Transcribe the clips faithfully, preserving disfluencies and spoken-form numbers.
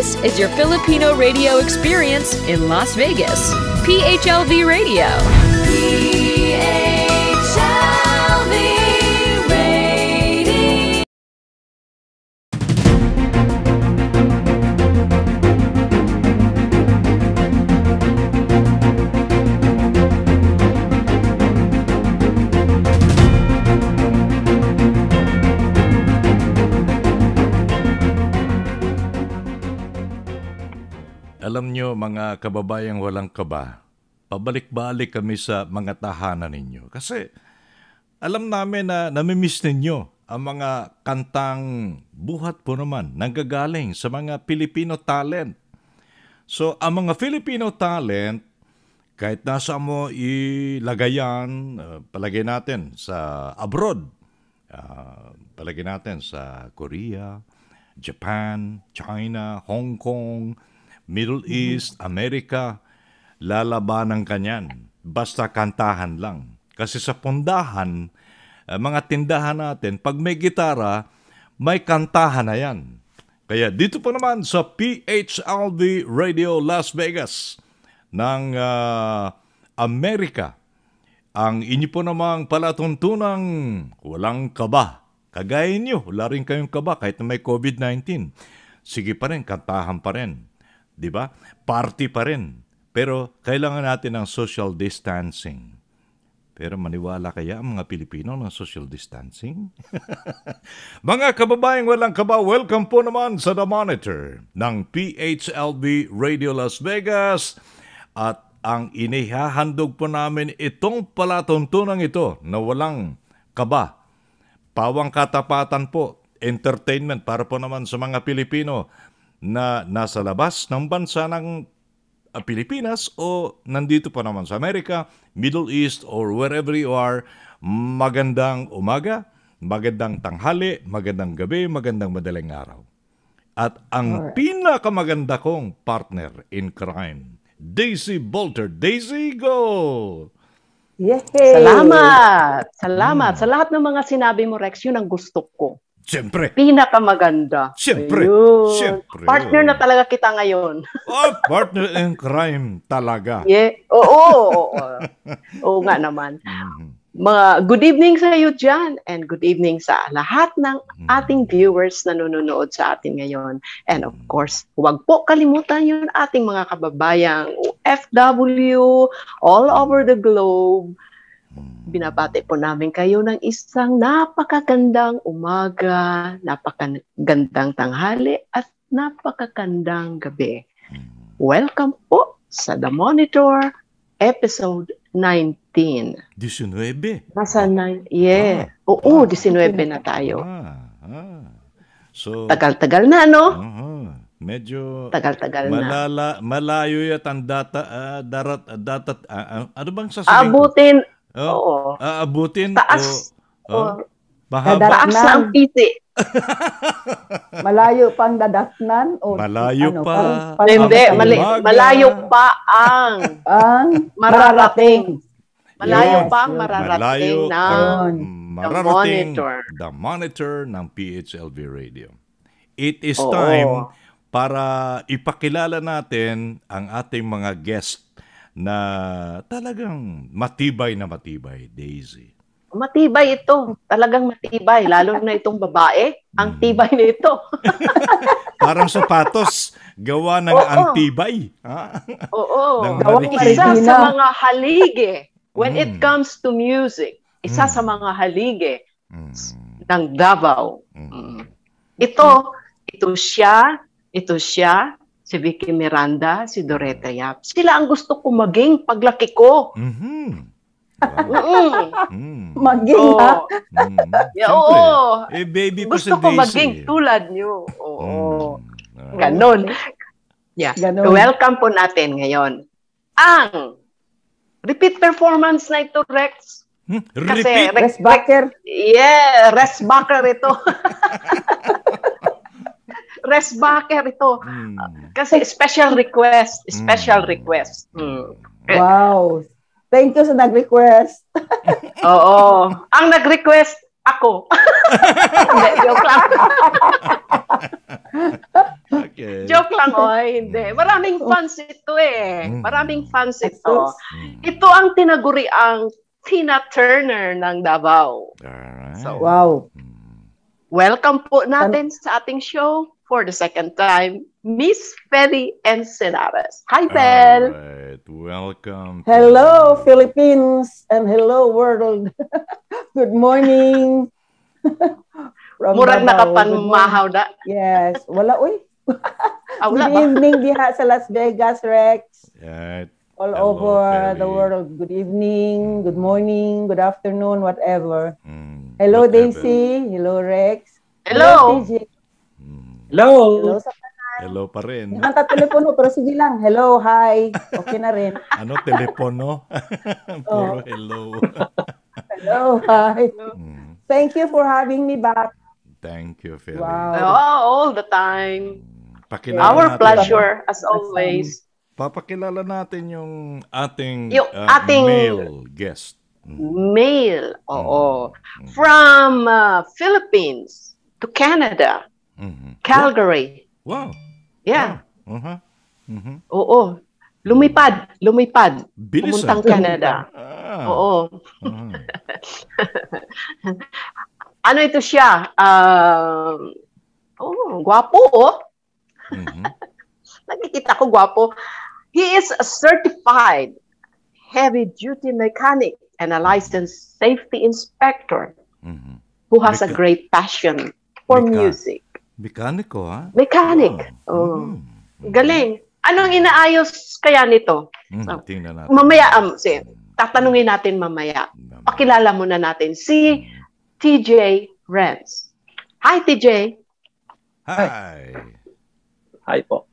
This is your Filipino radio experience in Las Vegas. P H L V Radio. P H L V Radio. Alam nyo, mga kababayang walang kaba, pabalik-balik kami sa mga tahanan ninyo. Kasi alam namin na namimiss ninyo ang mga kantang buhat po naman, nanggagaling sa mga Filipino talent. So, ang mga Filipino talent, kahit nasa mo ilagay yan, uh, palagay natin sa abroad, uh, palagay natin sa Korea, Japan, China, Hong Kong, Middle East, Amerika, lalabanan kanyan. Basta kantahan lang. Kasi sa pundahan, uh, mga tindahan natin, pag may gitara, may kantahan na yan. Kaya dito po naman sa P H L V Radio Las Vegas ng uh, Amerika, ang inyo po namang palatuntunang walang kaba. Kagaya nyo, wala rin kayong kaba kahit na may COVID nineteen. Sige pa rin, kantahan pa rin. Di ba? Party pa rin. Pero kailangan natin ng social distancing. Pero maniwala kaya ang mga Pilipino ng social distancing? Mga kababayang walang kaba, welcome po naman sa The Monitor ng P H L V Radio Las Vegas. At ang inihahandog po namin itong palatuntunang ito na walang kaba. Pawang katapatan po, entertainment para po naman sa mga Pilipino na nasa labas ng bansa ng uh, Pilipinas o nandito pa naman sa Amerika, Middle East, or wherever you are. Magandang umaga, magandang tanghali, magandang gabi, magandang madaling araw. At ang right. pinakamaganda kong partner in crime, Daisy Bolter. Daisy, go! Yay! Salamat! Salamat! Hmm. Sa lahat ng mga sinabi mo, Rex, yun ang gusto ko. Siyempre. Pinakamaganda. Siyempre. Ayun. Siyempre. Partner na talaga kita ngayon. Oh, partner in crime talaga. Yeah. Oo. Oo, oo. Oo nga naman. Mga good evening sa iyo dyan and good evening sa lahat ng ating viewers na nanonood sa atin ngayon. And of course, huwag po kalimutan yung ating mga kababayang O F W all over the globe. Binabati po namin kayo ng isang napakagandang umaga, napakagandang tanghali, at napakagandang gabi. Welcome po sa The Monitor, episode nineteen. nineteen? Nasa nine, yeah. Ah, Oo, ah, nineteen na tayo. Ah, ah. So, tagal-tagal na, no? Uh-huh. Medyo tagal-tagal malala, na. Malayo yat ang data, uh, darat, datat, uh, ano bang sasabihin Abutin. ko? Oh, Oo. Aabutin taas. o oh, mahaba. Taas na ang piti. Malayo pang dadatnan o malayo ano, pa. Pang, pang, hindi, mali, malayo pa ang ang mararating. Malayo yes, pa ang mararating malayo ng mararating The Monitor. The Monitor ng P H L V Radio. It is Oo. time para ipakilala natin ang ating mga guest na talagang matibay na matibay, Daisy. Matibay ito. Talagang matibay. Lalo na itong babae. Ang tibay nito. Parang sapatos. Gawa ng Oo. antibay. Ha? Oo. Gawa isa sa mga halige. When mm. it comes to music, isa mm. sa mga halige mm. ng Davao. Mm. Ito, ito siya, ito siya, si Vicky Miranda, si Doretta Yap. Sila ang gusto ko maging paglaki ko. Mm-hmm. Wow. mm. Maging, oh. ha? Mm. Yeah, oo. Eh, baby pa gusto si ko Daisy. maging tulad niyo. Oo. Mm. Ganon. Yeah. Ganon. Welcome po natin ngayon ang repeat performance na ito, Rex. Hmm? Kasi, Repeat? Rex Backer. Yeah, Rex Backer ito. Rex Backer ito. Hmm. Kasi special request. Special Hmm. request. Hmm. Wow. Thank you sa nag-request. Oo. Ang nag-request, ako. Hindi, joke lang. Okay. Joke lang, oy. Hindi. Maraming fans ito eh. Mm. Maraming fans ito. Sus. Mm. Ito ang tinaguriang Tina Turner ng Davao. Alright. So, Wow. Mm. welcome po natin sa ating show for the second time, Miss Feli Encenares. Hi, Fel! Alright. Welcome. Hello, Philippines, and hello, world. Good morning. From Murang Davao. Good morning. nakapanmahaw na. Yes. Wala, uy. Ah, wala Good ba? evening diha sa Las Vegas, Rex. Alright. All Hello, over Feli. the world. Good evening, good morning, good afternoon, whatever. Mm. Hello, Whatever. Daisy. Hello, Rex. Hello! T J. Mm. Hello! Hello sa Hello pa rin. Ang telepono, pero sige lang. Hello, hi. Okay na rin. Ano, telepono? Puro Oh. hello. Hello, hi. Mm. Thank you for having me back. Thank you, Philly. Wow. Oh, all the time. Pakilala Our natin, pleasure, as always. Papakilala natin yung ating, Yung uh, ating- male guest. Mm. Mail. Oo. Mm. From uh, Philippines to Canada, Mhm. Calgary. Wow. Yeah. Uh-huh. Mhm. Oo. Lumipad. Lumipad. Bilis. Pumuntang ah. Canada. Ah. Oo. Mhm. Ano ito siya? Um, oh, gwapo, oh. Mhm. Nakikita ko gwapo. He is a certified heavy-duty mechanic and a licensed safety inspector Mhm. who has a Mecha- great passion for Mecha- music. Mekaniko, ha? Mechanic. Oh. Oh. Mhm. Galing. Anong inaayos kaya nito? Mhm. Tingnan natin. Mamaya, um, si, tatanungin natin mamaya. Pakilala muna natin si T J Renz. Hi, T J. Hi. Hi po.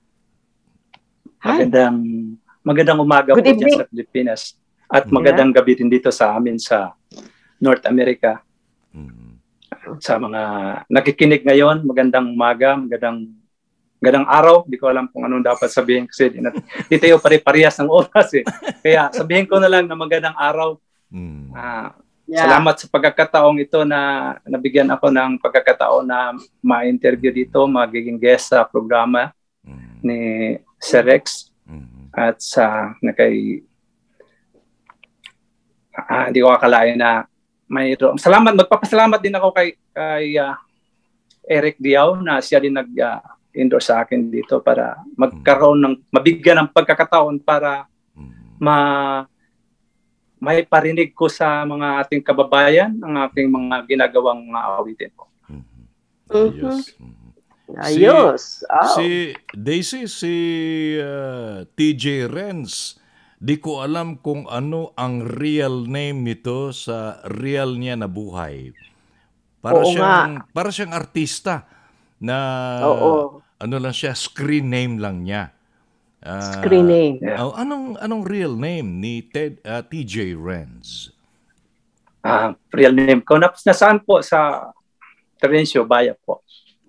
Hi. Magandang magandang umaga Good po evening. dyan sa Pilipinas. At magandang gabi din dito sa amin sa North America. Mhm. Sa mga nakikinig ngayon, magandang umaga, magandang magandang araw. Di ko alam kung anong dapat sabihin kasi di, na, di tayo pare-parehas ng oras eh. Kaya sabihin ko na lang na magandang araw. Mhm. Ah, Yeah. Salamat sa pagkakataong ito na nabigyan ako ng pagkakataon na ma-interview dito, magiging guest sa programa Mhm. ni Sir Rex Mhm. at sa na kay ah, hindi ko akalain na mayroon. Salamat, magpapasalamat din ako kay kay ah, Eric Diao na siya din nag-endorse sa akin dito para magkaroon ng mabigyan ng pagkakataon para Mhm. ma may parinig ko sa mga ating kababayan ang ating mga ginagawang mga awitin po. Mhm. Mhm. Ayos. Mhm. Ayos. Oh. Si Daisy, si uh, T J Renz, di ko alam kung ano ang real name nito sa real niya na buhay. Para Oo siyang para siyang artista na Oo. ano lang siya, screen name lang niya. Ah, Screen name. Yeah. oh, anong anong real name ni Ted uh, T J Renz? Ah, real name ko. Nas- Nasaan po sa Terencio Baya po.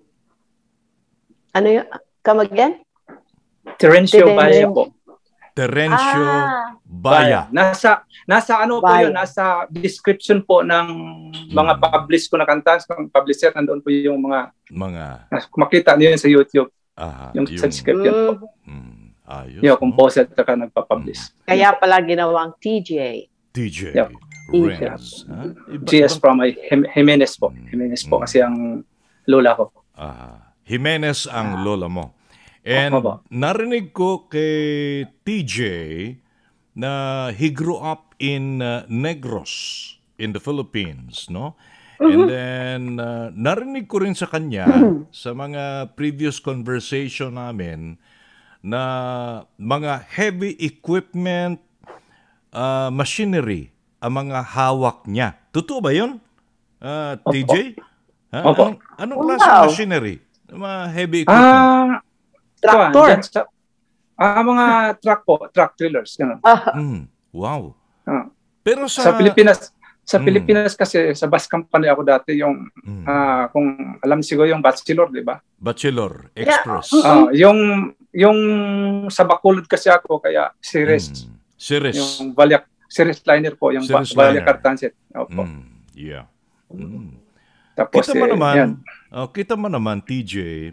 Ano yun? Come again? Terencio Terencio. Baya po. Terencio Ah. Baya. Nasa nasa ano po Baya. yun, nasa description po ng mga Hmm. publish ko na kanta, ng publisher, nandoon po yung mga, Mga makita niyo yun sa YouTube, aha, yung, sa description po. Mm, mm, ayos. Yung no? composer at saka nagpa-publish. kaya pala ginawang T J. T J Yep. Renz. ha? Iba- G S ibang- from ay Jim- Jimenez po. Mm. Jimenez po Mm. kasi ang lola ko. Ah, Jimenez ang lola mo. And Opo. narinig ko kay T J na he grew up in uh, Negros in the Philippines, no? And then uh, narinig ko rin sa kanya sa mga previous conversation namin na mga heavy equipment, uh, machinery ang mga hawak niya. Totoo ba 'yun? Uh, T J? Ha? Opo. Anong, anong Wow. klase machinery? Mga heavy equipment. Ah, Tractor. ito, dyan sa- Ah, mga truck po, truck trailers. Ganun. Ah, Mm, wow. Ah. Pero sa, Sa Pilipinas, sa Mm. Pilipinas kasi sa bus company ako dati yung Mm, ah, kung alam siguro yung Bachelor, di ba? Bachelor Express. Ah, yung yung sa Bacolod kasi ako kaya series Mm, series. yung Valyak series liner po yung Series Valyak liner. Transit. Opo. Mm, yeah. Mm. Tapos Kita mo eh, naman, yan. oh, kita mo naman T J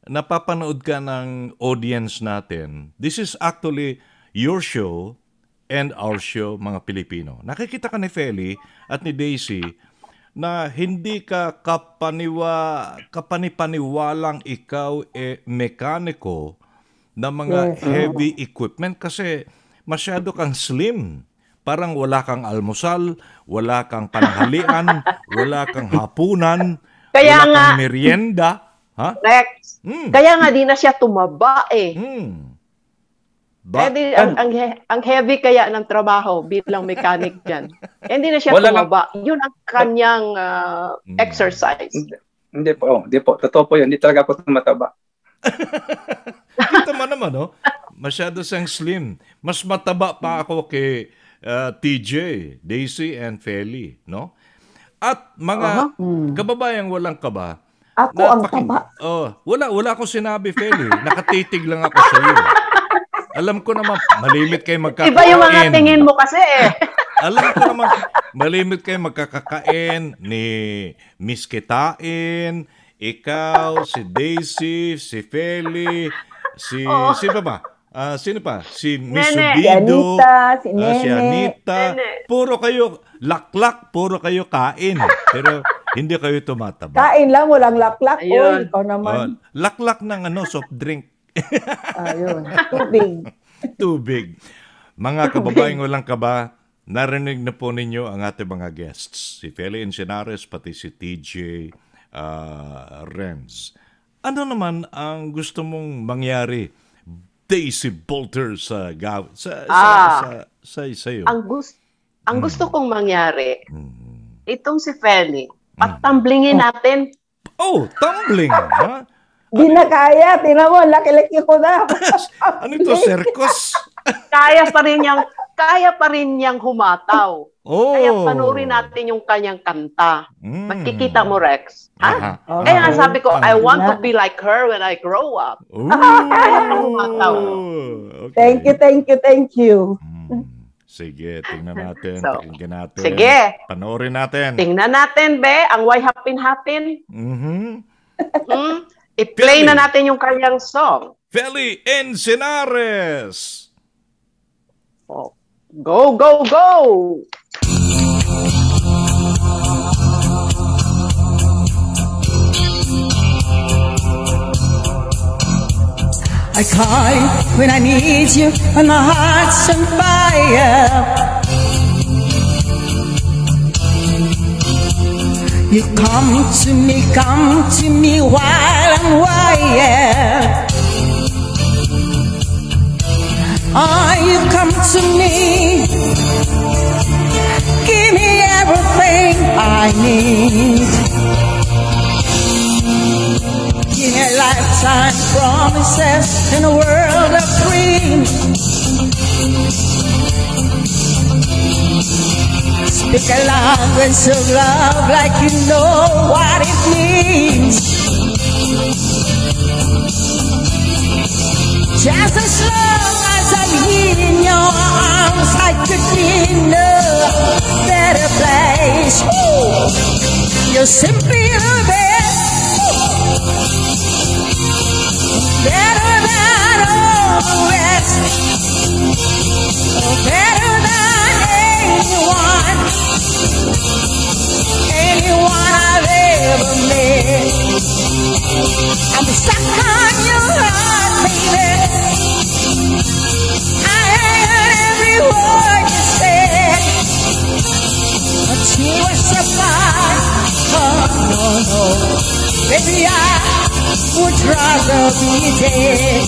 napapanood ka ng audience natin, this is actually your show and our show, mga Pilipino. Nakikita ka ni Feli at ni Daisy na hindi ka kapaniwa, kapanipaniwalang ikaw e mekaniko ng mga Yes. heavy equipment kasi masyado kang slim. Parang wala kang almusal, wala kang pananghalian, wala kang hapunan, Kaya wala nga- kang merienda. Ha? Rex, Mm. kaya nga di na siya tumaba eh. Hmm. Eh, Ba- di, ang, ang, he- ang heavy kaya ng trabaho bilang mechanic dyan. Eh, hindi na siya Wala lang- tumaba. Yun ang kanyang ah, Mm. exercise. Hindi, hindi po, oh, hindi po. Totoo po yun. Hindi talaga ako tumataba. Kita mo naman, no? Masyado siyang slim. Mas mataba pa ako kay uh, T J, Daisy, and Feli, no? At mga kababayang walang kaba. Ako ang napaki- taba. Oh, wala, wala akong sinabi, Feli. Nakatitig lang ako sa iyo. Alam ko naman, malimit kayo magkakain. Iba yung mga tingin mo kasi eh. Alam ko naman, malimit kayo magkakakain ni Miss Kitain, ikaw, si Daisy, si Feli, si, Oh. sino ba? Ah, sino pa? Si Miss Nene. Si Subido, Anita, si ah, si Nene. Anita. Nene. Puro kayo, laklak, puro kayo kain. Pero hindi kayo tumataba. Kain lang, walang laklak. Ayun. Oy, ikaw Oh, naman. laklak ng ano, soft drink. Ayun, tubig. Tubig. Mga kababaeng walang kaba, narinig na po ninyo ang ating mga guests. Si Feli Encinares, pati si T J uh, Renz. Ano naman ang gusto mong mangyari, Daisy Bolter, sa gaw sa sa Ah. sa, sa, sa iyo? Ang, gus- ang gusto kong mangyari, Mm. itong si Feli, patamblingin natin. Oh, tumbling! Ha? Di na kaya. Tingnan mo, laki-laki ko na. Ano ito, circus? Kaya pa rin niyang, kaya pa rin niyang humataw. Oh. Kaya panoorin natin yung kanyang kanta. Mm. Makikita mo, Rex. Ha? Aha. Okay. Kaya nga sabi ko, I want to Na. be like her when I grow up. Oh. humataw. Okay. Thank you, thank you, thank you. Hmm. Sige, tingnan natin, So, pakinggan natin. sige. Panoorin natin. Tingnan natin, be, ang Why Hapin-Hapin. Mhm. Hmm? I-play Feli. na natin yung kanyang song. Feli Encinares. Oh. Go, go, go! I call you when I need you, and my heart's on fire. You come to me, come to me while I'm wired. Oh, you come to me, give me everything I need. Give me a lifetime promises in a world of dreams. Speak a language of love like you know what it means. Just as long as I'm here in your arms, I could be in a better place. Ooh, you're simply the best. Better than all the rest. Better than anyone. Anyone I've ever met. I'm stuck on your heart, baby. I heard every word you said. But you were so far. Oh, no, no. Baby, I would rather be dead.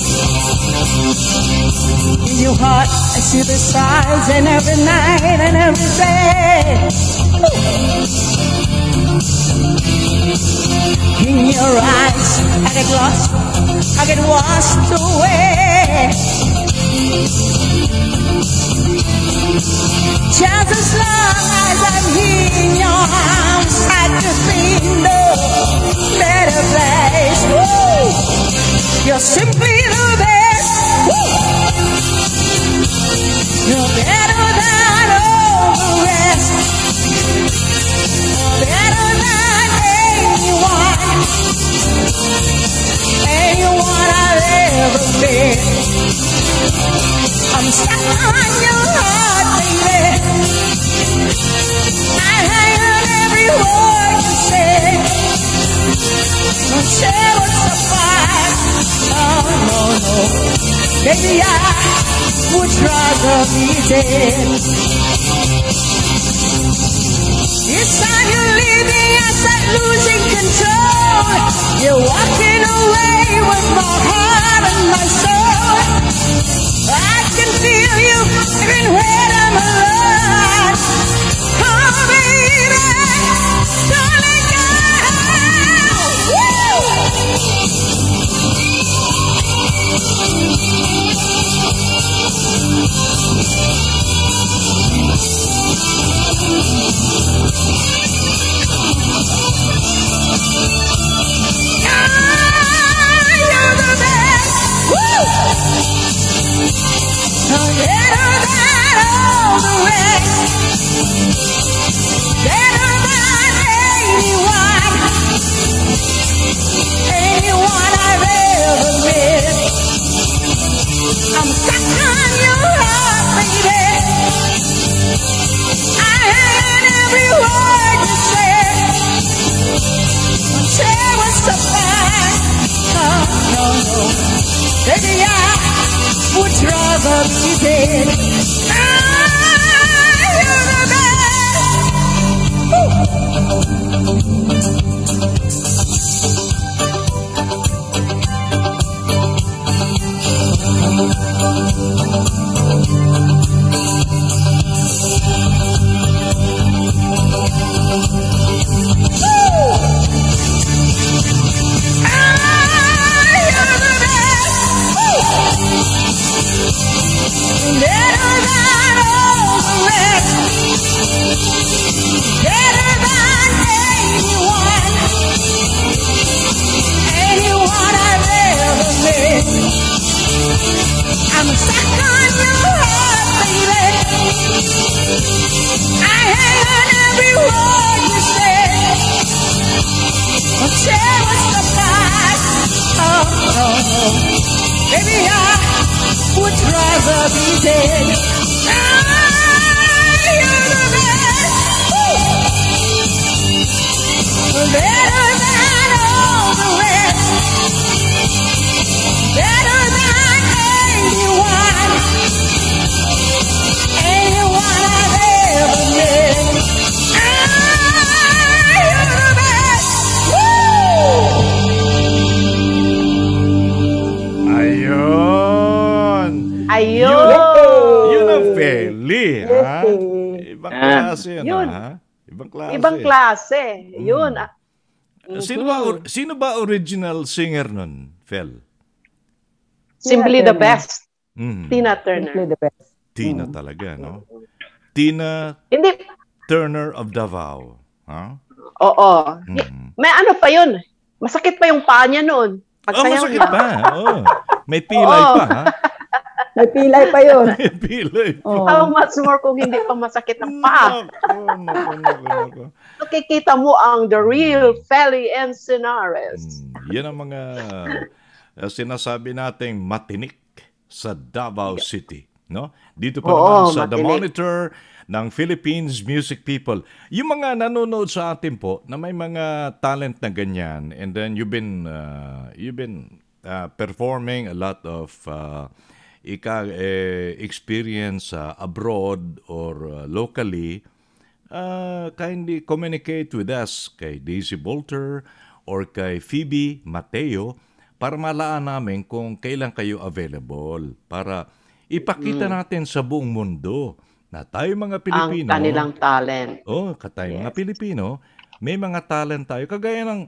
In your heart, I see the stars, and every night and every day. In your eyes, I get lost, I get washed away. Just as long as I'm here in your arms, I could be no better place. Woo! You're simply the best. Woo! You're better than all the rest. You're better than anyone. Anyone Maybe I would rather be dead. Each time you're leaving, I start losing control. You're walking away with my heart and my soul. I can feel you even when I'm alone. Oh, baby, don't let go. Woo! I'm stuck on your heart, baby. I heard every word you said. Say what's the fact? No, no, no. Baby, I would rather be dead. Ah, you're the best. Woo. I'm stuck on your heart, baby. I heard every word you said. But say what's the price? Oh, no, no. Baby, I would rather be dead. Ah, you're the best. Woo. Better than all the rest. Better than anyone, anyone I've ever met. Ah, you're the best. Woo! Ayun. Ayun. Yun ang Feli, ha? Ibang klase yun, Yun. ha? Ibang klase. Ibang klase. Yun. ah, Sino ba, or- sino ba original singer nun, Fel? Simply the best. Mm. Tina Simply Turner. the best. Tina talaga, no? Tina Hindi. Turner of Davao. Ha? Oo. Mm. May ano pa yun. Masakit pa yung paa niya noon. Oh, Pagsayaw masakit niya. pa. Oh. May pilay Oo. pa, ha? May pilay pa yun. May pilay pa. Oh. How much more kung hindi pa masakit ang paa? Naku, naku, naku, naku. Nakikita mo ang the real Feli Encinares. Mm, yan ang mga uh, sinasabi nating matinik sa Davao City, no? Dito pa Oo, naman sa The matinik. Monitor ng Philippines Music People. Yung mga nanonood sa atin po na may mga talent na ganyan, and then you've been uh, you've been uh, performing a lot of uh, ika eh, experience uh, abroad or uh, locally. Uh, kindly communicate with us kay Daisy Bolter or kay Phoebe Mateo para malaan namin kung kailan kayo available para ipakita natin sa buong mundo na tayo mga Pilipino. Ang kanilang talent. Oh, tayo mga Yes. Pilipino, may mga talent tayo. Kagaya ng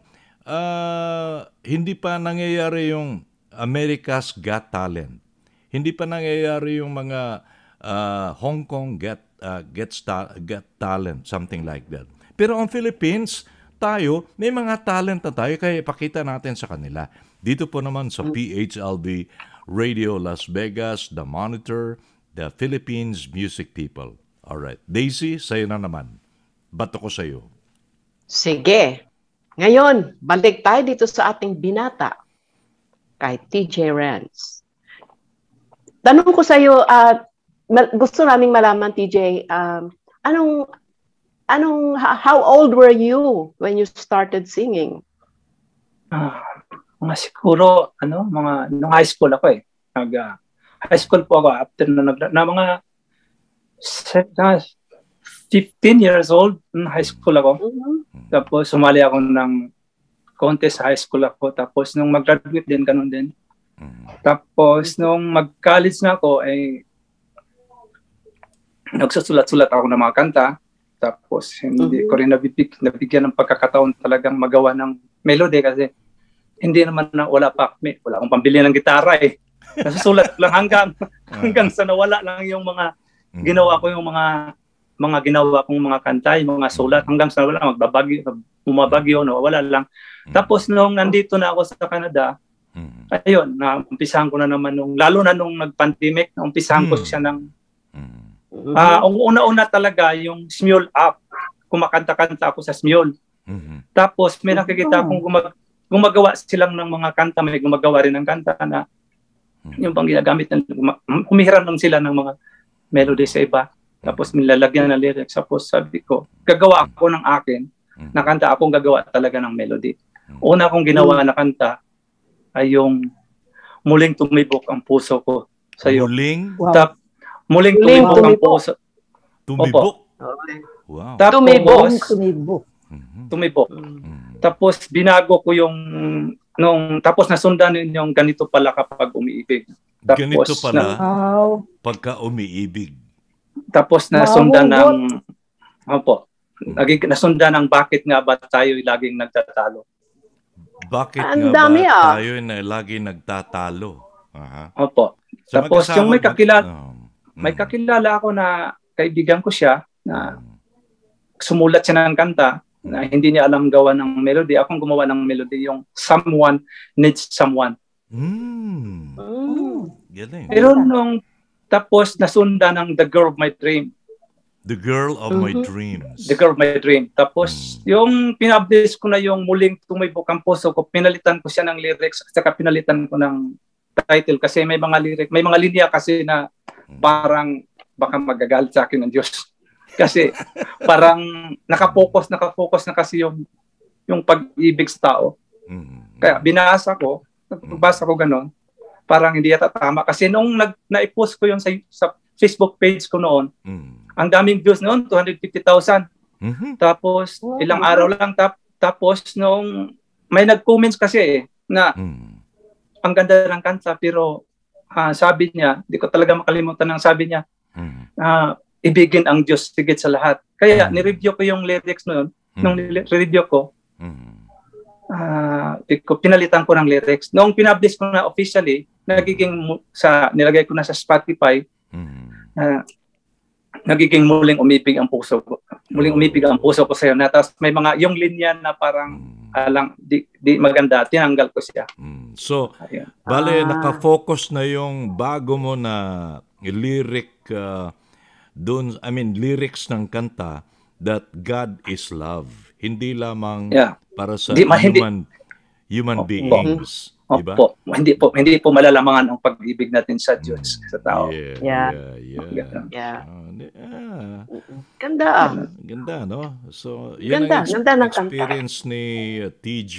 ah, hindi pa nangyayari yung America's Got Talent. Hindi pa nangyayari yung mga ah, Hong Kong Got uh, Get, Sta- Got Talent, something like that. Pero ang Philippines, tayo, may mga talent na tayo, kaya ipakita natin sa kanila. Dito po naman sa P H L D Radio Las Vegas, The Monitor, The Philippines Music People. Alright. Daisy, sa'yo na naman. Bato ko sa'yo. Sige. Ngayon, balik tayo dito sa ating binata kay T J Renz. Tanong ko sa iyo, uh, gusto naming malaman, T J, um, anong, anong, how old were you when you started singing? Ah, mga siguro, ano, mga, nung high school ako eh. Nag, ah, high school po ako after na, nag, na mga fifteen years old, high school ako. Mhm. Tapos sumali ako ng contest sa high school ako. Tapos nung mag-graduate din, ganun din. Tapos nung mag-college na ako, ay nagsusulat-sulat ako ng mga kanta. Tapos hindi Mhm. ko rin nabibig, nabigyan ng pagkakataon talagang magawa ng melody kasi hindi naman na wala pa kami. Wala akong pambili ng gitara eh. Nasusulat lang hanggang hanggang sa nawala lang yung mga ginawa ko yung mga mga ginawa kong mga kanta, yung mga sulat hanggang sa nawala, magbabagyo, bumabagyo, nawala lang. Tapos nung nandito na ako sa Canada, ayun, naumpisahan ko na naman nung, lalo na nung nag-pandemic, naumpisahan ko siya ng, ah, ang una-una talaga, yung Smule app. Kumakanta-kanta ako sa Smule. Tapos may nakikita akong gumag gumagawa silang ng mga kanta, may gumagawa rin ng kanta na yung bang ginagamit, ng, humihiram lang sila ng mga melody sa iba. Tapos nilalagyan ng lyrics. Tapos sabi ko, gagawa ako ng akin, na kanta, akong gagawa talaga ng melody. Una kong ginawa na kanta ay yung Muling Tumibok ang Puso Ko sa'yo. Muling Wow. Tap, muling Muling tumibok ang tumibok. puso. tumibok. Okay. Wow. Tapos, Tumibok. Tumibok. tumibok. Mm. Tapos binago ko yung nung tapos nasundan yung ganito pala kapag umiibig. Tapos Ganito pala na, Wow. pagka umiibig. tapos nasundan Wow, ng opo. Naging nasundan ng bakit nga ba tayo laging nagtatalo. Bakit Ang nga dami, ba ah. tayo na lagi nagtatalo? Aha. Opo. Sa Tapos mag-asawa yung may ba- kakilala, Oh. may Mm. kakilala ako na kaibigan ko siya na sumulat siya ng kanta na hindi niya alam gawa ng melody. Akong gumawa ng melody, yung Someone Needs Someone. Mm. Mm. Galing. Pero nung tapos nasundan ng The Girl of My Dream. The girl of my Mhm. dreams. The Girl of My Dream. Tapos yung pinablis ko na yung Muling Tumibok ang Puso Ko, pinalitan ko siya ng lyrics at saka pinalitan ko ng title kasi may mga lyric, may mga linya kasi na parang baka magagalit sa akin ng Diyos. Kasi parang nakapokus, nakapokus na kasi yung yung pag-ibig sa tao. Mm. Kaya binasa ko, nagbasa ko ganon, parang hindi yata tama. Kasi nung nag, na-post ko yun sa, sa Facebook page ko noon, Mm. ang daming views noon, two hundred fifty thousand. Mhm. Tapos ilang araw lang, tap, tapos nung may nag-comments kasi eh, na Mm. ang ganda ng kanta, pero ah, sabi niya, di ko talaga makalimutan ang sabi niya, Mm. ah, ibigin ang Diyos higit sa lahat. Kaya Mm. ni-review ko yung lyrics noon, Mm. nung ni-review ko, Mm. ah, di ko pinalitan ko ng lyrics. Nung pinpublish ko na officially, nagiging mu- sa nilagay ko na sa Spotify, Mm. ah, nagiging Muling Umibig ang Puso Ko. Muling Umibig ang Puso Ko sa'yo. Na tapos may mga yung linya na parang Mm. alang di, di maganda, tinanggal ko siya. Mm. So, Ayun. bale, Ah. nakafocus na yung bago mo na lyric uh, dun, I mean, lyrics ng kanta that God is love. Hindi lamang Yeah. para sa Di- ma- hindi- human, human Opo. beings. Diba? Opo, hindi po hindi po malalamangan ang pag-ibig natin sa Diyos, sa tao. Yeah, Yeah. yeah, yeah. Yeah. Ah, di- ah, Ganda. ganda, no? So, yan Ganda, ang ex- ganda ng kanta. experience ni uh, T J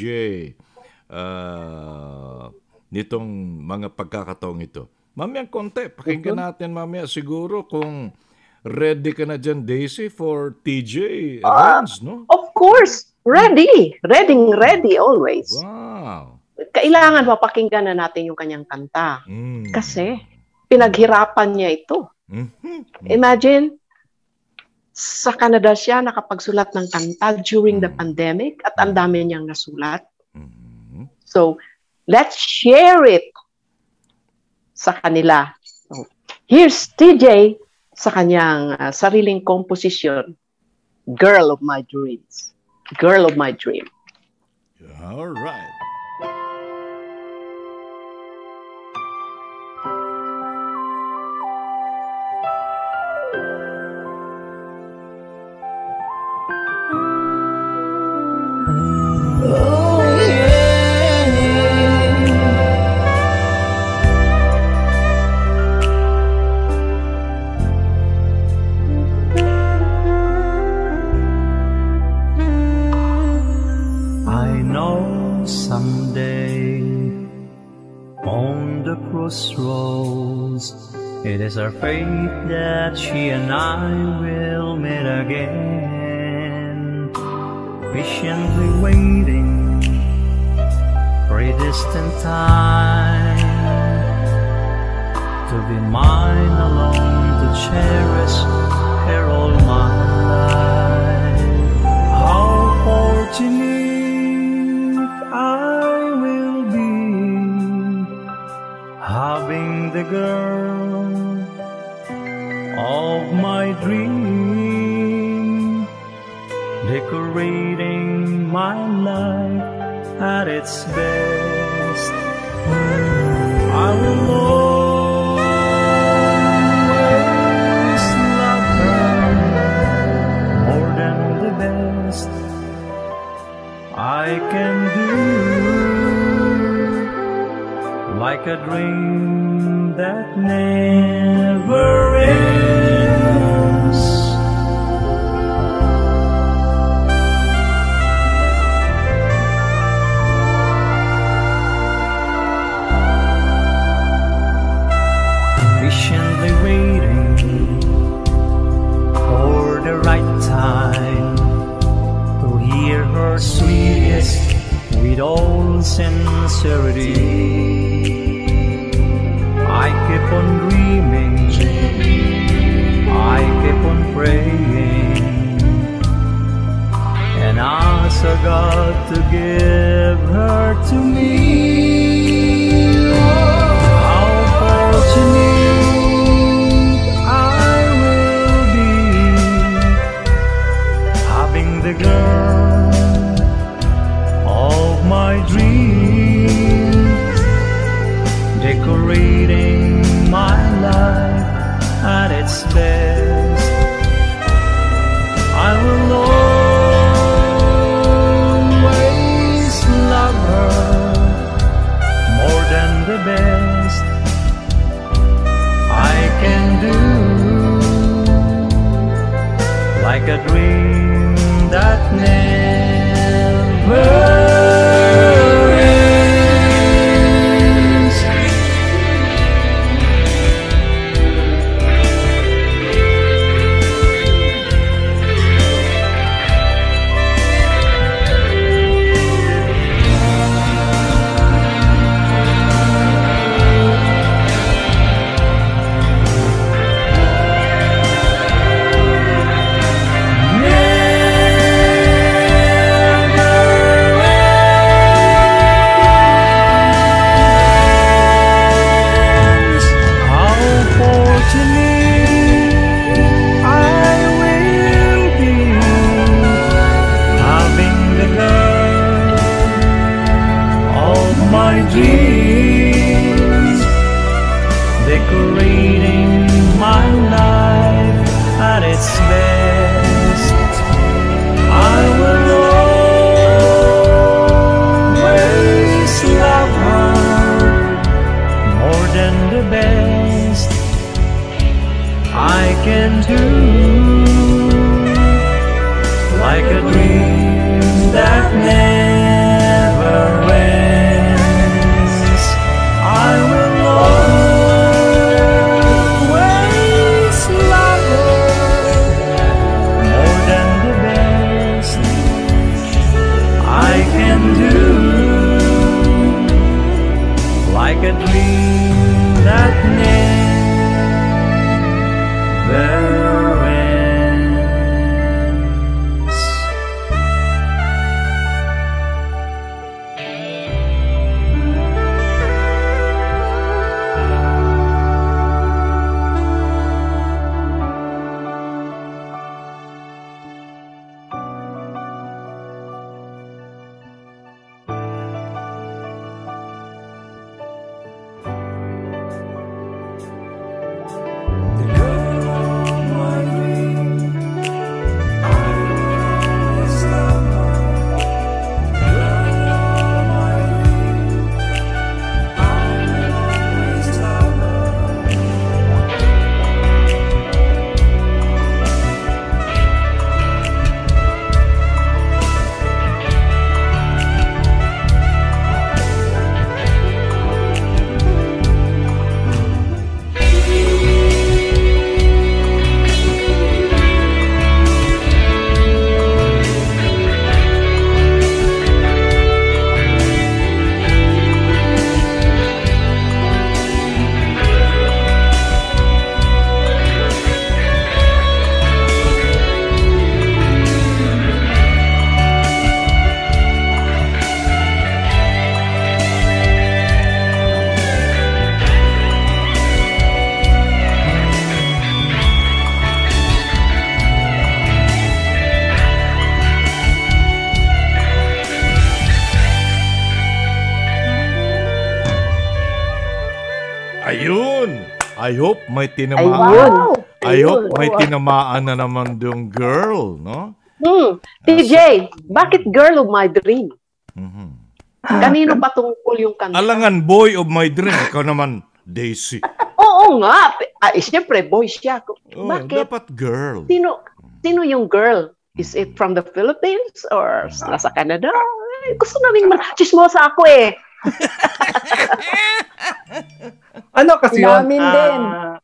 uh, nitong mga pagkakataong ito. Mamaya konti, pakinggan natin mamaya siguro kung ready ka na dyan, Daisy, for T J Renz, no? Of course. Ready. Ready, ready always. Wow. Kailangan mapakinggan na natin yung kanyang kanta. Mm. Kasi pinaghirapan niya ito. Mhm. Imagine, sa Canada siya nakapagsulat ng kanta during the pandemic at ang dami niyang nasulat. Mhm. So, let's share it sa kanila. So, here's T J sa kanyang uh, sariling komposisyon, Girl of My Dreams. Girl of My Dream. All right. I know someday on the cross crossroads. It is our fate that she and I will meet again, patiently waiting for a distant time to be mine alone, to cherish her all my life. How fortunate I will be, having the girl of my dream, decorating my life at its best. I will always love her more than the best I can do, like a dream that never ends. Patiently waiting for the right time to hear her sweetest with all sincerity. I keep on dreaming, I keep on praying, and ask God to give her to me. How fortunate I will be, having the girl of my dreams, decorating my life at its best. I will always love her more than the best I can do, like a dream that never ends. Dreams, decorating my life at its best. I will always love her more than the best I can do, like a dream that never ends. I hope may Ayun. tinamaan. I Ayun. hope may tinamaan na naman yung girl, no? Hmm. T J, bakit girl of my dream? Mhm. Kanino ba tungkol yung kanta? Alangan, boy of my dream. Ikaw naman, Daisy. Oo nga. Ah, eh, siyempre, boy siya. Oh, Bakit? dapat girl. Sino, sino yung girl? Is it from the Philippines or nasa Canada? Eh, gusto namin man. Chismosa ako eh. Ano kasi yun? Namin din.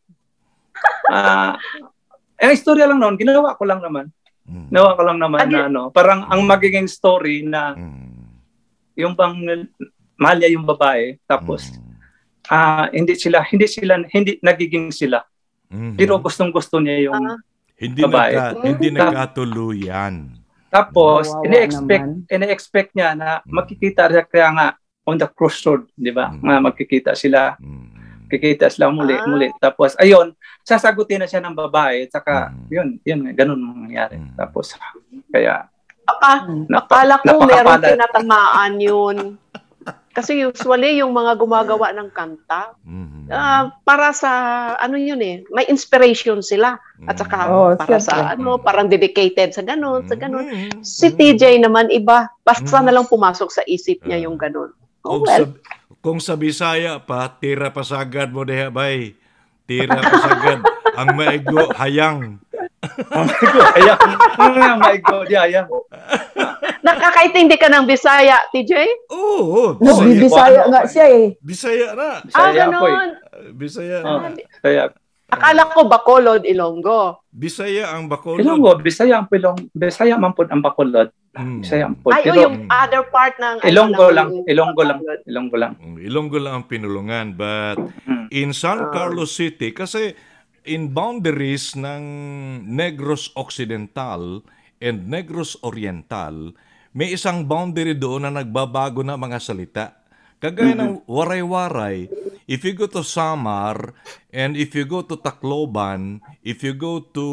Ah, ang istorya lang noon, ginawa ko lang naman. Mm. Ginawa ko lang naman Agi- na ano, parang ang magiging story na Mm. yung bang mahal niya yung babae, tapos Mm. ah hindi sila, hindi sila, hindi nagiging sila. Mhm. Pero gustong-gusto niya yung Ah. hindi babae. nagka, hindi Mm. nagkatuluyan. tapos Kawawa ini-expect naman. ini-expect niya na magkikita siya kaya nga on the crossroad, di ba? Mm. Nga magkikita sila, Mm. kikita sila muli, Ah. muli. Tapos ayun, sasagutin na siya ng babae, at saka Mm. yun, yun, ganun ang nangyari. Mm. Tapos kaya Aka, napa- akala ko meron napakapalad. tinatamaan yun. Kasi usually yung mga gumagawa ng kanta, Mhm. ah, para sa ano yun eh, may inspiration sila. At saka Oh, para siyempre. sa ano, parang dedicated sa ganun, sa ganun. Mhm. Si T J naman iba, basta Mm. na lang pumasok sa isip niya yung ganun. Oh, Kung, well, sa, kung sa Bisaya pa, tira pa sagad mo diha bay. Tira pa sagad. Ang maigo, hayang. Oh my God, ayan. Oh my God, yeah, yeah. nakakaintindi ka ng Bisaya, T J? Oo. Nagbibisaya nga siya eh. Bisaya na. Ah, Bisaya po eh. ganun. Bisaya. Oh, kaya Akala ko Bacolod, Ilonggo. Bisaya ang Bacolod. Ilonggo, Bisaya ang pilong, Bisaya man po ang Bacolod. Mm. Bisaya ang po. Ay, oh, Pero yung other part ng... Ilonggo ano, lang, ng- Ilonggo lang, Ilonggo lang. Mm, Ilonggo lang ang pinulungan. But Mm. in San Ah. Carlos City, kasi in boundaries ng Negros Occidental and Negros Oriental, may isang boundary doon na nagbabago na mga salita. Kagaya ng waray-waray, if you go to Samar and if you go to Tacloban, if you go to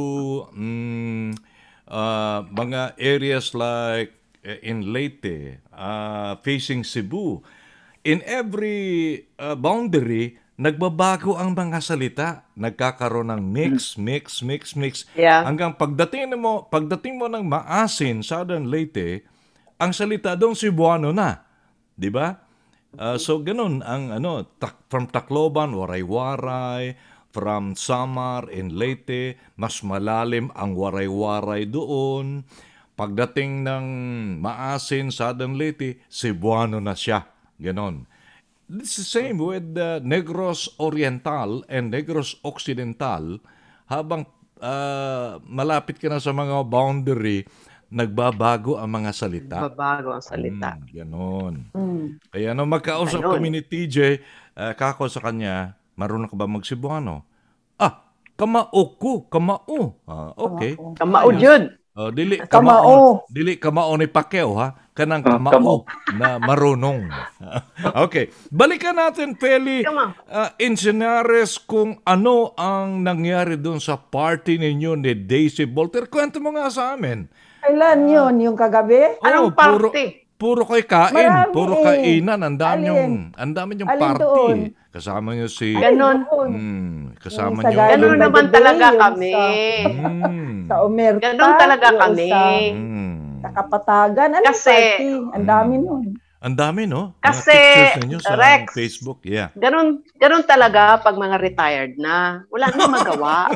mm, uh, mga areas like uh, in Leyte, uh, facing Cebu, in every uh, boundary, nagbabago ang mga salita. Nagkakaroon ng mix, mix, mix, mix. Yeah. Hanggang pagdating mo, pagdating mo ng Maasin, Southern Leyte, ang salita doon Cebuano na. 'Di ba? Uh, so ganun ang ano, tak, from Tacloban, waray-waray, from Samar in Leyte, mas malalim ang waray-waray doon. Pagdating ng Maasin, Southern Leyte, Cebuano na siya. Ganon. It's the same with the Negros Oriental and Negros Occidental. Habang uh, malapit ka na sa mga boundary, nagbabago ang mga salita. Babago ang salita. Mm, ganon. Mm. Kaya nung magkausap Ganon. kami ni T J, uh, kako sa kanya, marunong ka ba mag-Cebuano? Ah, kamao ko, kamao. Ah, okay. Kamao yun. Oh, dili Kamao. Dili kamao ni Pacquiao ha. Kanang Ah, kamao na marunong. Okay. Balikan natin, Feli. Kamao. Uh, Insenares, kung ano ang nangyari doon sa party ninyo ni Daisy Volter. Kwento mo nga sa amin. Kailan yun? Yung kagabi? Anong Oh, puro, party? puro kay kain, Marami puro eh. kainan. Ang dami Alin? yung, ang dami yung Alin party. doon? Kasama niyo si... Ganon. Mm, kasama Yung sa niyo. Garden Ganon by the naman Bay, talaga yung kami. Mm. Sa Omerta. Ganon talaga yung kami. Sa, Mm. sa Kapatagan. Ano Kasi- party? Ang dami nun. Ang dami, no? Mga Kasi, pictures ninyo sa Rex, Facebook. Yeah. Ganon, ganon talaga pag mga retired na. Wala na magawa.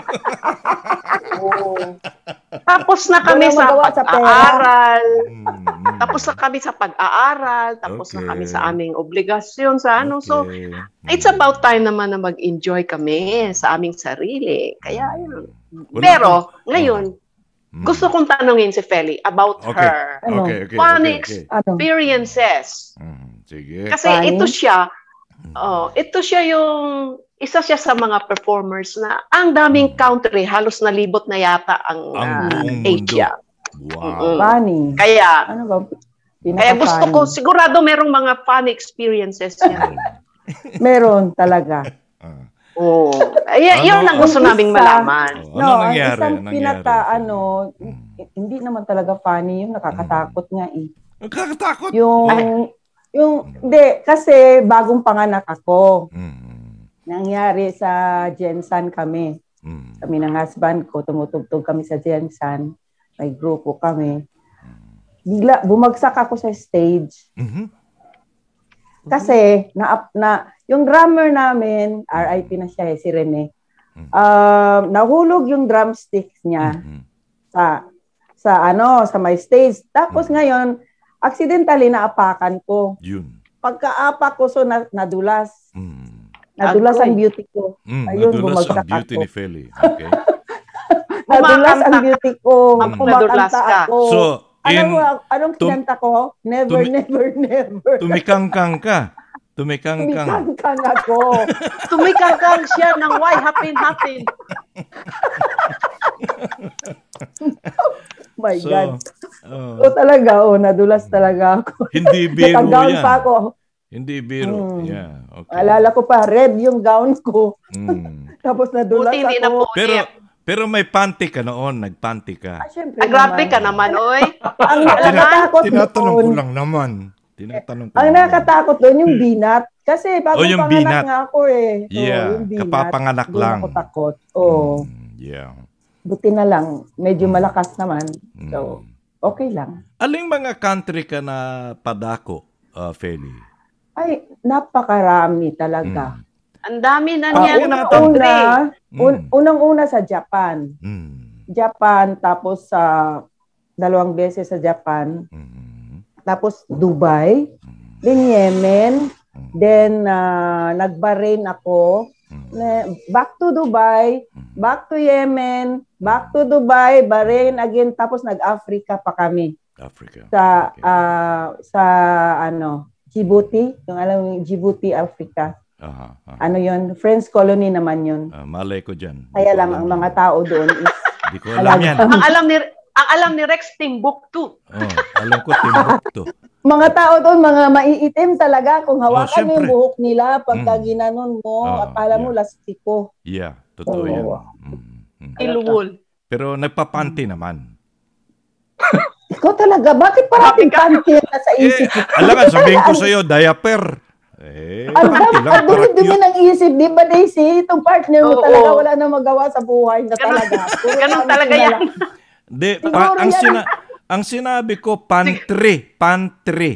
Oo. Tapos na kami Walang sa magawa sa pera. pag-aaral. Mm, mm. Tapos na kami sa pag-aaral. Tapos na Okay. kami sa aming obligasyon sa ano. So, Okay. it's about time naman na mag-enjoy kami sa aming sarili. Kaya, yun. Wala Pero, kang- ngayon, Mm. gusto kong tanungin si Feli about Okay. her Ano? Okay, okay, Funny okay, okay. Ano? experiences. Mm, sige. Kasi Funny? ito siya, oh, ito siya yung, isa siya sa mga performers na ang daming country, halos nalibot na yata ang, Ang ah, buong mundo. Asia. Wow. Mm-mm. Funny. Kaya, Ano ba? kaya gusto ko, Pinaka-funny. sigurado merong mga funny experiences yan. Meron talaga. Ah. Oo. Ay, yun Ano- ang gusto Yung naming isa- malaman. Oh, ano No, ang nangyari? isang Anong pinaka, nangyari? ano, Mm. hindi naman talaga funny yung nakakatakot nga eh. Nakakatakot. Yung, Ay. yung, hindi, kasi bagong panganak ako. Mm. nangyari sa Jensan kami. Mm. Kami ng husband ko, tumutugtog kami sa Jensan. May grupo kami. Bigla, bumagsak ako sa stage. Mhm. Kasi, na, na, yung drummer namin, R I P na siya eh, si Rene, uh, nahulog yung drumsticks niya Mhm. sa, sa ano, sa my stage. Tapos ngayon, accidentally naapakan ko. Yun. Pagkaapak ko, so na, nadulas. Mm. Nadulas Agoy. ang beauty ko. Mm. Ayun, Nadulas ang bumagsak beauty ako. ni Feli. Okay. Nadulas ang Kumakanta beauty ko. Mm. Nadulas Kumakanta ka. ako. So, in, Anong, anong tum- kinanta ko? Never, tumi- never, never. tumikangkang ka. Tumikangkang. Tumikangkang ako. Tumikangkang siya ng why hapin-hapin. My So, God. oh, So talaga, oh, nadulas talaga ako. hindi biro Naka-gown yan. pa ako. Hindi biro. Mm. Yeah. Okay. Alala ko pa, red yung gown ko. Mm. Tapos nadulas Buti hindi na ako. po. Pero pero may panty ka noon, nagpanty ka. Ah, syempre Ah, grabe naman. ka naman, oy. Ang Alam na, nakatakot Tinatanong ko doon. lang naman. Tinatanong ko Ang lang. nakatakot doon yung binat. Kasi bago Oh, yung panganak binat. nga ako eh. Oh, Yeah, yung binat. kapapanganak Doon lang. ako takot. Oh, Mm, yeah. buti na lang. Medyo malakas naman. So, Mm. okay lang. Aling mga country ka na padako, uh, Feli? Ay, napakarami talaga. Ang dami na Ah, niyan. una- mga Unang-una, Mm. un- unang-una sa Japan. Mm. Japan, tapos sa dalawang beses sa Japan. Mm. Tapos Dubai, then Yemen, then uh, nag-Bahrain ako. Na- Back to Dubai, back to Yemen, back to Dubai, Bahrain again, tapos nag-Africa pa kami Africa. sa Okay. ah, sa ano, Djibouti, yung alam mo, Djibouti, Africa. Aha, aha. Ano yun? French colony naman yun. Ah, malay ko dyan. Di Kaya ko lang alam ang yan. mga tao doon is Di ko alam yan. Ang alam ni ang alam ni Rex Timbuktu. Oh, alam ko, Timbuktu. mga tao doon, mga maiitim talaga kung hawakan mo syempre. yung buhok nila pagka Mm. ginanon mo, Oh, akala mo yeah. lastiko. Yeah, totoo Oo. yan. Mm, mm. Iluwol. Pero nagpapanty naman. Ikaw talaga, bakit parating panty na sa Eh, isip? alam ka, sabihin ko sa'yo, diaper. Eh, Ang panty lang, ang para dumi-dumi cute. ng isip, di ba Daisy? Itong partner mo Oo. talaga wala na magawa sa buhay na Ganun- talaga. Puro Ganun panty talaga na yan. lang. Di, Siguro pa- ang, yan. sina- ang sinabi ko, pantry. Pantry.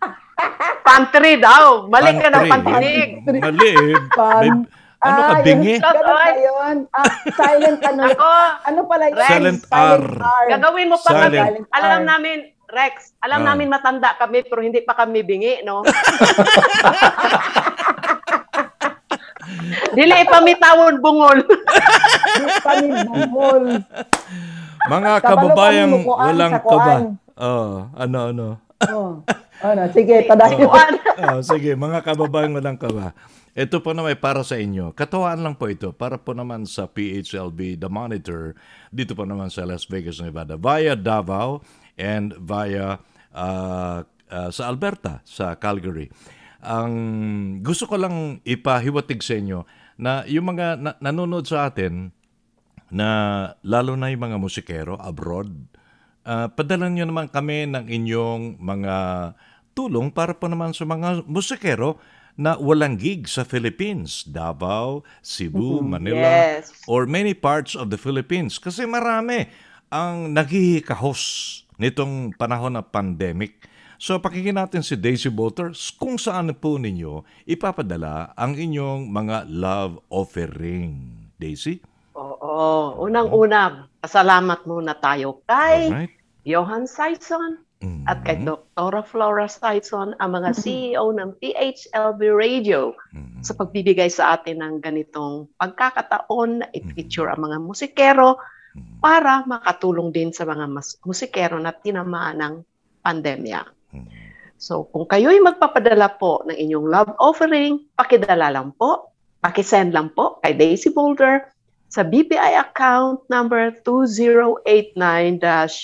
Pantry daw. Mali ka ng pantinig. Mali eh. Pan- May- ano ka, Ah, bingi? yun- Ganun ba yun? Ah, silent ano? Ako, Ano pala yun? Silent Silent R. R. gagawin mo pa kami. Silent. Alam namin, Rex, alam Ah. namin matanda kami pero hindi pa kami bingi, no? Dili ipamitawon bungol. Kami bungol. Mga Kabalo kababayang kami mukuan walang sa kaba. kuan. Oh, ano, ano. Oh. Ano, sige, padayo. Oh, sige, mga kababayang walang kaba. Ito po naman para sa inyo. Katawaan lang po ito para po naman sa P H L B, The Monitor, dito po naman sa Las Vegas, Nevada, via Davao and via uh, uh, sa Alberta, sa Calgary. Ang gusto ko lang ipahiwatig sa inyo na yung mga na- nanonood sa atin, na lalo na yung mga musikero abroad, uh, padala nyo naman kami ng inyong mga tulong para po naman sa mga musikero na walang gig sa Philippines, Davao, Cebu, Manila, Yes. or many parts of the Philippines. Kasi marami ang naghihikahos nitong panahon ng pandemic. So pakinggan natin si Daisy Bolter kung saan po ninyo ipapadala ang inyong mga love offering. Daisy? Oo. Unang-una, pasalamat muna tayo kay Alright. Johan Saison Mhm. at kay Doktora Flora Saison, ang mga C E O ng P H L B Radio, Mhm. sa pagbibigay sa atin ng ganitong pagkakataon na i-feature ang mga musikero para makatulong din sa mga mas- musikero na tinamaan ng pandemya. So, kung kayo'y magpapadala po ng inyong love offering, pakidala lang po, pakisend lang po kay Daisy Boulder sa B P I account number two zero eight nine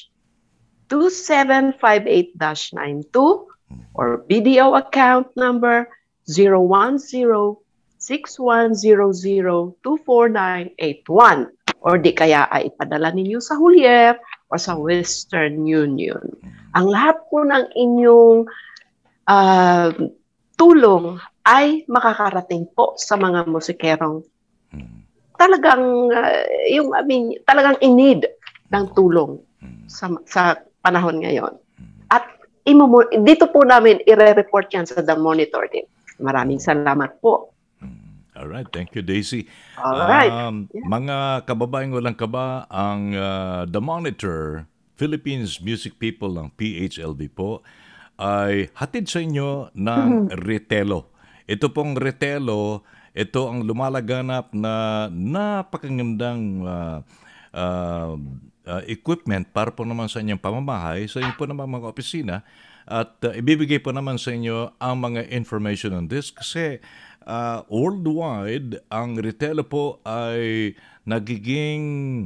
two seven five eight nine two or B D O account number zero one zero six one zero zero two four nine eight one or di kaya ay ipadala ninyo sa Hulier o sa Western Union. Ang lahat po ng inyong uh, tulong ay makakarating po sa mga musikerong talagang uh, yung I mean talagang in need ng tulong sa sa panahon ngayon. At imumu- dito po namin ire-report yan sa The Monitor din. Maraming salamat po. Alright, thank you, Daisy. Alright. Um, Yeah. Mga kababaeng walang kaba, ang uh, The Monitor, Philippines Music People ng P H L B po, ay hatid sa inyo ng Retelo. Ito pong Retelo, ito ang lumalaganap na napakagandang uh, uh, uh, equipment para po naman sa inyong pamamahay, sa inyo po naman mga opisina, at uh, ibibigay po naman sa inyo ang mga information on this kasi uh, worldwide, ang Retelo po ay nagiging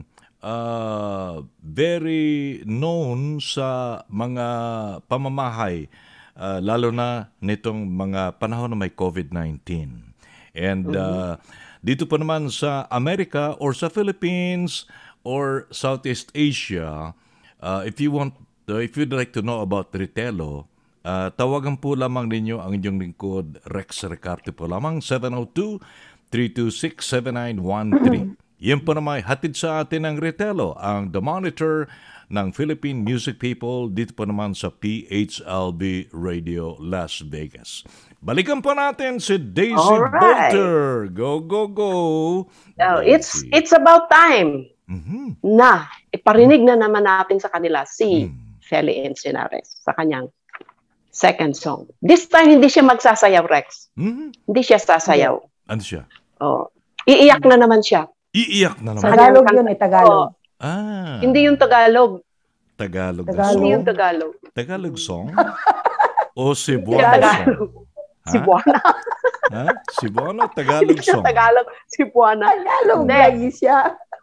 uh, very known sa mga pamamahay, uh, lalo na nitong mga panahon na may COVID nineteen. And uh, dito po naman sa Amerika or sa Philippines or Southeast Asia, uh, if you want, uh, if you'd like to know about Retelo, uh, tawagan po lamang ninyo ang inyong lingkod, Rex Recarte po lamang, seven oh two, three two six, seven nine one three. Yan po naman, hatid sa atin ng Retelo, ang The Monitor ng Philippine Music People, dito po naman sa P H L B Radio Las Vegas. Balikan po natin si Daisy Alright. Bolter. Go, go, go. Oh, it's Daisy. it's about time Mhm. na iparinig na naman natin sa kanila si Mm. Feli Encinares sa kanyang second song. This time hindi siya magsasayaw, Rex. Mhm. Hindi siya sasayaw. Ano siya? Oh, iiyak na naman siya. Iiyak na naman. Sa- Tagalog yun eh, Tagalog. Ah, Hindi yung Tagalog. Tagalog na Tagalog. song. Hindi yung Tagalog. Tagalog song? O Hindi Cebuano siya song? Tagalog. Si Ha? Buana. Ha? Cebuano, Hindi Tagalog siya song. Tagalog. Si Buana. Tagalog Hindi. lagi siya.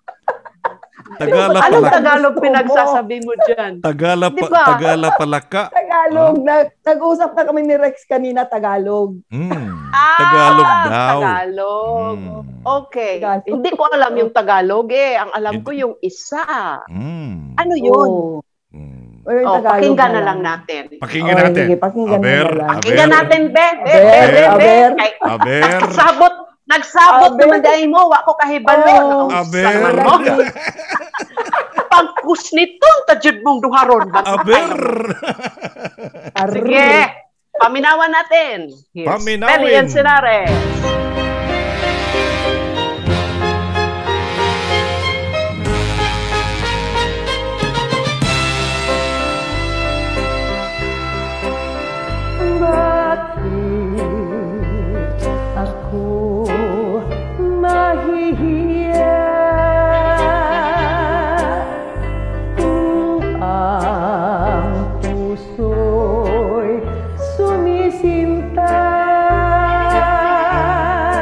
Tagala Anong pala. Tagalog gusto mo? pinagsasabi mo dyan? Tagala Di pa, ba? Tagala palaka. Tagalog. Na, nag-usap na kami ni Rex kanina, Tagalog. Mm, Ah, Tagalog daw. Tagalog. Mm. Okay. Tagalog. Hindi ko alam yung Tagalog eh. Ang alam ko yung isa. Mm. Ano yun? Oo. Mm. Or yung Oh, Tagalog pakinggan na na lang natin. Pakinggan Oh, natin. sige, pakinggan Aber, mo na lang. Pakinggan natin, be. Be, be, Aber, be, be. aber. Kay, Aber. nagsabot, nagsabot Aber. naman dahil mo. Wako kahibalo. Oh, Aber. naman mo. Pagkus nito, tajud mong duharon. Aber. Arr. Sige. Paminawan natin. Here's Paminawin. Feli Encinares. Bakit ako mahihiya kung ang puso'y sumisinta?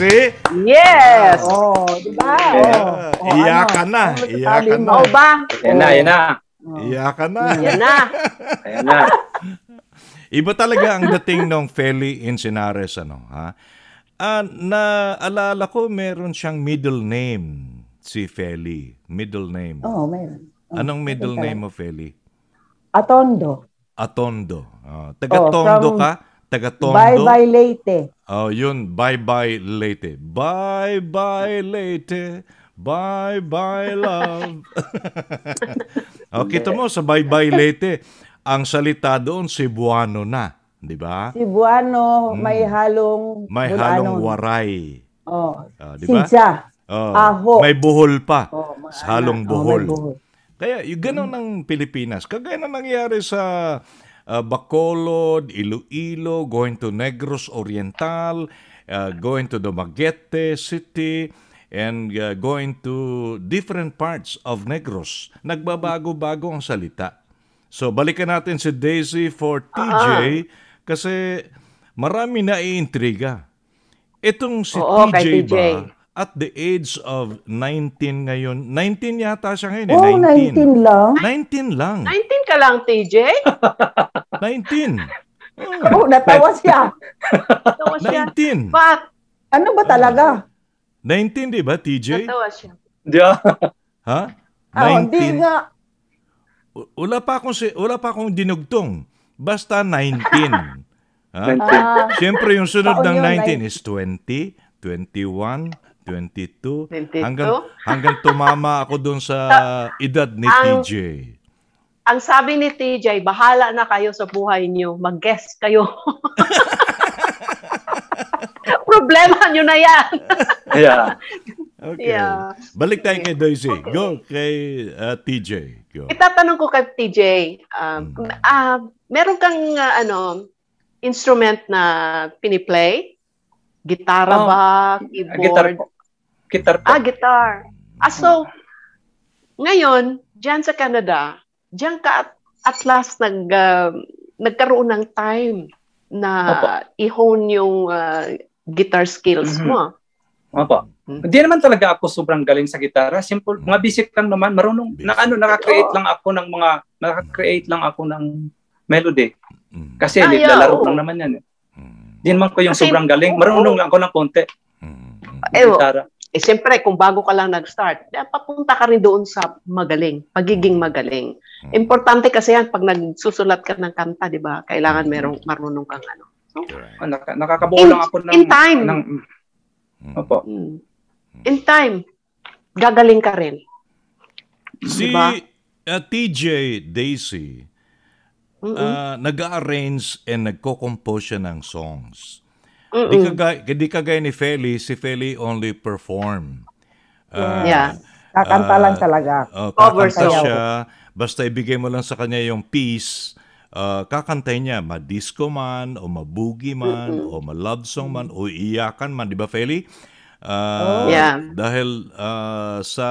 See? Yes! Oh, di ba? Yeah. Oh, oh, Iyakan na. Ano masasabi Iyakan mo? na. O ba? Ayan na, ayan na. Iyakan na. Yan na. Ayan na. Iba talaga ang dating ng Feli Encinares, ano, ha? Ah, naalala ko, meron siyang middle name, si Feli. Middle name. Oo, mayroon. Oh, Anong middle ito name talaga. mo, Feli? Atondo. Atondo. Oh, taga-Tondo Oh, from ka? Taga-Tondo? Bye-bye Leyte. Oh, yun. Bye-bye Leyte. Bye-bye Leyte. Bye-bye love. Oh, kita mo sa Bye-bye Leyte, ang salita doon Cebuano na. Di ba? Cebuano, may halong May Bulanon. halong waray. Oh, Ah, di ba? sidya. Oh, Aho. may buhol pa. Oh, mga Halong anak. buhol. Oh, may buhol. Kaya yung ganun ang Pilipinas. Kagaya na nangyari sa uh, Bacolod, Iloilo, going to Negros Oriental, uh, going to Dumaguete City, and uh, going to different parts of Negros. Nagbabago-bago ang salita. So balikan natin si Daisy for T J kasi marami na iintriga. Itong si Oo, T J, kay T J. ba, at the age of nineteen ngayon, nineteen yata siya ngayon eh, Oh, nineteen lang. nineteen lang. nineteen ka lang, T J? nineteen. Oh, natawa siya. Natawa siya. nineteen. But, Ano ba talaga? nineteen, di ba, T J? natawa siya. Yeah. Ha? Ah, hindi nineteen. nga. W- Wala pa akong si- wala pa akong dinugtong. Basta nineteen. Ha? Ah, Siyempre yung sunod Taon ng yun, nineteen is twenty, twenty-one, twenty-two, twenty-two. hanggang hanggang tumama ako doon sa edad ni Ang- T J. Ang sabi ni T J, bahala na kayo sa buhay niyo. Mag-guess kayo. Problema nyo na yan. Yeah. Okay. Yeah. Balik tayo kay Daisy. Go kay uh, T J. Go. Itatanong ko kay T J, um, ah, meron kang ah, ano, instrument na piniplay? Gitara Oh, ba? Gitar Keyboard? po. Gitar po. Ah, guitar. Ah, so, ngayon, dyan sa Canada, dyan ka at, at last nag, ah, nagkaroon ng time na Opo. i-hone yung ah, guitar skills Mhm. mo. Opo. Hindi naman talaga ako sobrang galing sa gitara. Simple, mga basic lang naman. Marunong, na ano, nakakreate lang ako ng mga, nakakreate lang ako ng melody. Mm, Kasi Ah, yeah, lalaro oo. lang naman yan. Eh. mm, Di naman ko yung Kasi- sobrang galing. oo. Marunong lang ako ng konti. mm, mm. Eh, Gitara. eh, siyempre, kung bago ka lang nag-start, eh, papunta ka rin doon sa magaling, pagiging magaling. Importante kasi yan, pag nagsusulat ka ng kanta, di ba, kailangan merong marunong kang ano. So, Correct. Oh, naka, nakakabuo In- lang ako ng... in time. Ng, opo. mm. In time, gagaling ka rin. Si Diba? uh, T J Daisy, Mm-mm. uh, nag-arrange and nagko-compose siya ng songs. Mm-mm. Di kagaya, di kagaya ni Feli, si Feli only perform. Uh, Yeah. Kakanta Ah, lang talaga. uh, Cover kakanta sayaw. siya, basta ibigay mo lang sa kanya yung piece, uh, kakantay niya, ma-disco man, o ma-boogie man, o ma-love song man, o iyakan man, di ba Feli? Uh, Oh. Yeah. Dahil uh, sa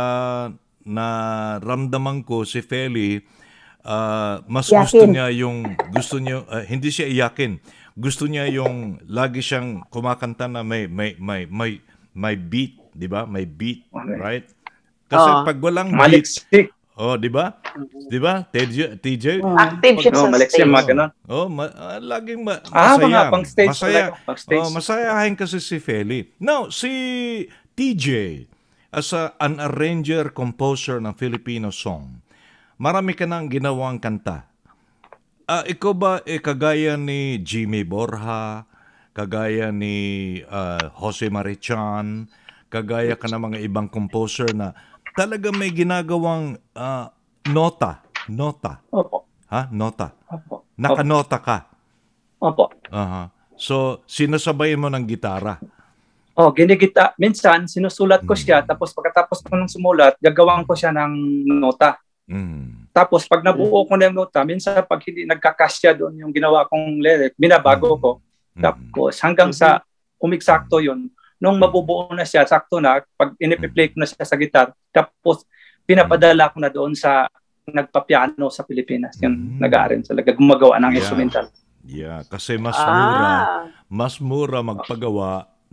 naramdaman ko si Feli, uh, mas Iyakin. gusto niya yung, gusto niya, uh, hindi siya iyakin, gusto niya yung lagi siyang kumakanta na may, may, may, may, may beat, di ba? May beat, Okay. right? Kasi Oo. pag walang beat, Maliksik. oh, di ba? Di ba? T J, T J? Active siya Oh, sa maliksik, stage. mga ganun. Oh, ma- ah, laging ma- Ah, masaya. mga pang stage Masaya. talaga, pang stage. Oh, masayahin kasi si Feli. Now, si T J, as a, an arranger, composer ng Filipino song, marami ka nang ginawang kanta. Ah, ikaw ba eh, kagaya ni Jimmy Borja, kagaya ni ah, Jose Marichan, kagaya ka ng mga ibang composer na talaga may ginagawang ah, nota, nota, Opo. ha? Nota. Opo. Nakanota ka. Opo. Aha. So, sinasabayan mo ng gitara. Oh, ginigita. Minsan, sinusulat ko siya, tapos pagkatapos ko ng sumulat, gagawin ko siya ng nota. Mm. Tapos, pag nabuo ko na yung nota, minsan pag hindi nagkakasya doon yung ginawa kong lyric, binabago ko. Tapos, hanggang sa umiksakto yun, nung mabubuo na siya, sakto na, pag inipiplay ko na siya sa gitar, tapos, pinapadala ko na doon sa nagpapiano sa Pilipinas. Yung Mm. nag-aaral talaga, gumagawa ng Yeah. instrumental. Yeah, kasi mas mura, Ah, mas mura magpagawa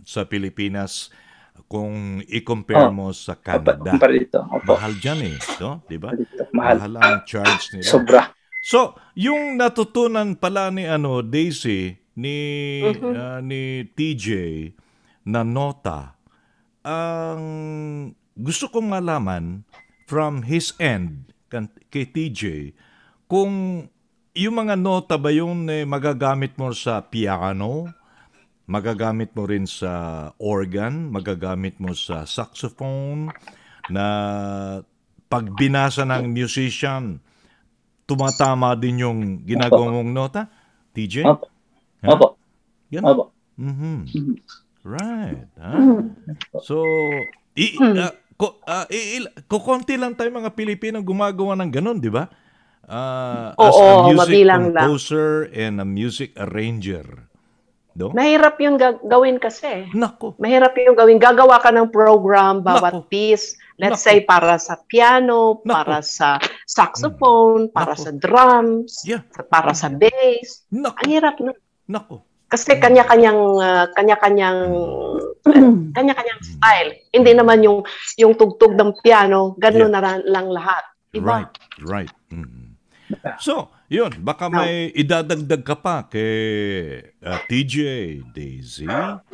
sa Pilipinas kung i-compare Oh. mo sa Opo, Canada. kumpara dito. Opo. Mahal dyan eh, no? Di ba? Dito, mahal. Mahal ang charge nila. Sobra. So, yung natutunan pala ni ano Daisy ni ah, ni T J na nota, ang gusto kong malaman from his end kan- kay T J kung yung mga nota ba yung eh, magagamit mo sa piano, magagamit mo rin sa organ, magagamit mo sa saxophone, na pag binasa ng musician, tumatama din yung ginagawa mong nota? T J? Opo. Ha? Opo. Ganun? Opo. Mhm. Mhm. Right. Ha? So, i, ah, ko, ah, i, il- kukonti lang tayo mga Pilipino gumagawa ng ganun, di ba? Ah, as a Oo, music mabilang lang. composer and a music arranger. Do? Mahirap yung ga- gawin kasi. Nako. Mahirap yung gawin. Gagawa ka ng program, bawat Nako. piece. Let's Nako. say para sa piano, Nako. para sa saxophone, para Nako. sa drums, Yeah. para sa bass. Nako. Ang hirap na. Nako. Kasi kanya-kanyang ah, kanya-kanyang kanya-kanyang style. Hindi naman yung yung tugtog ng piano, gano'n Yeah. na ra- lang lahat. Iba. Right. Right. Mhm. So, yun. Baka may idadagdag ka pa kay ah, T J, Daisy.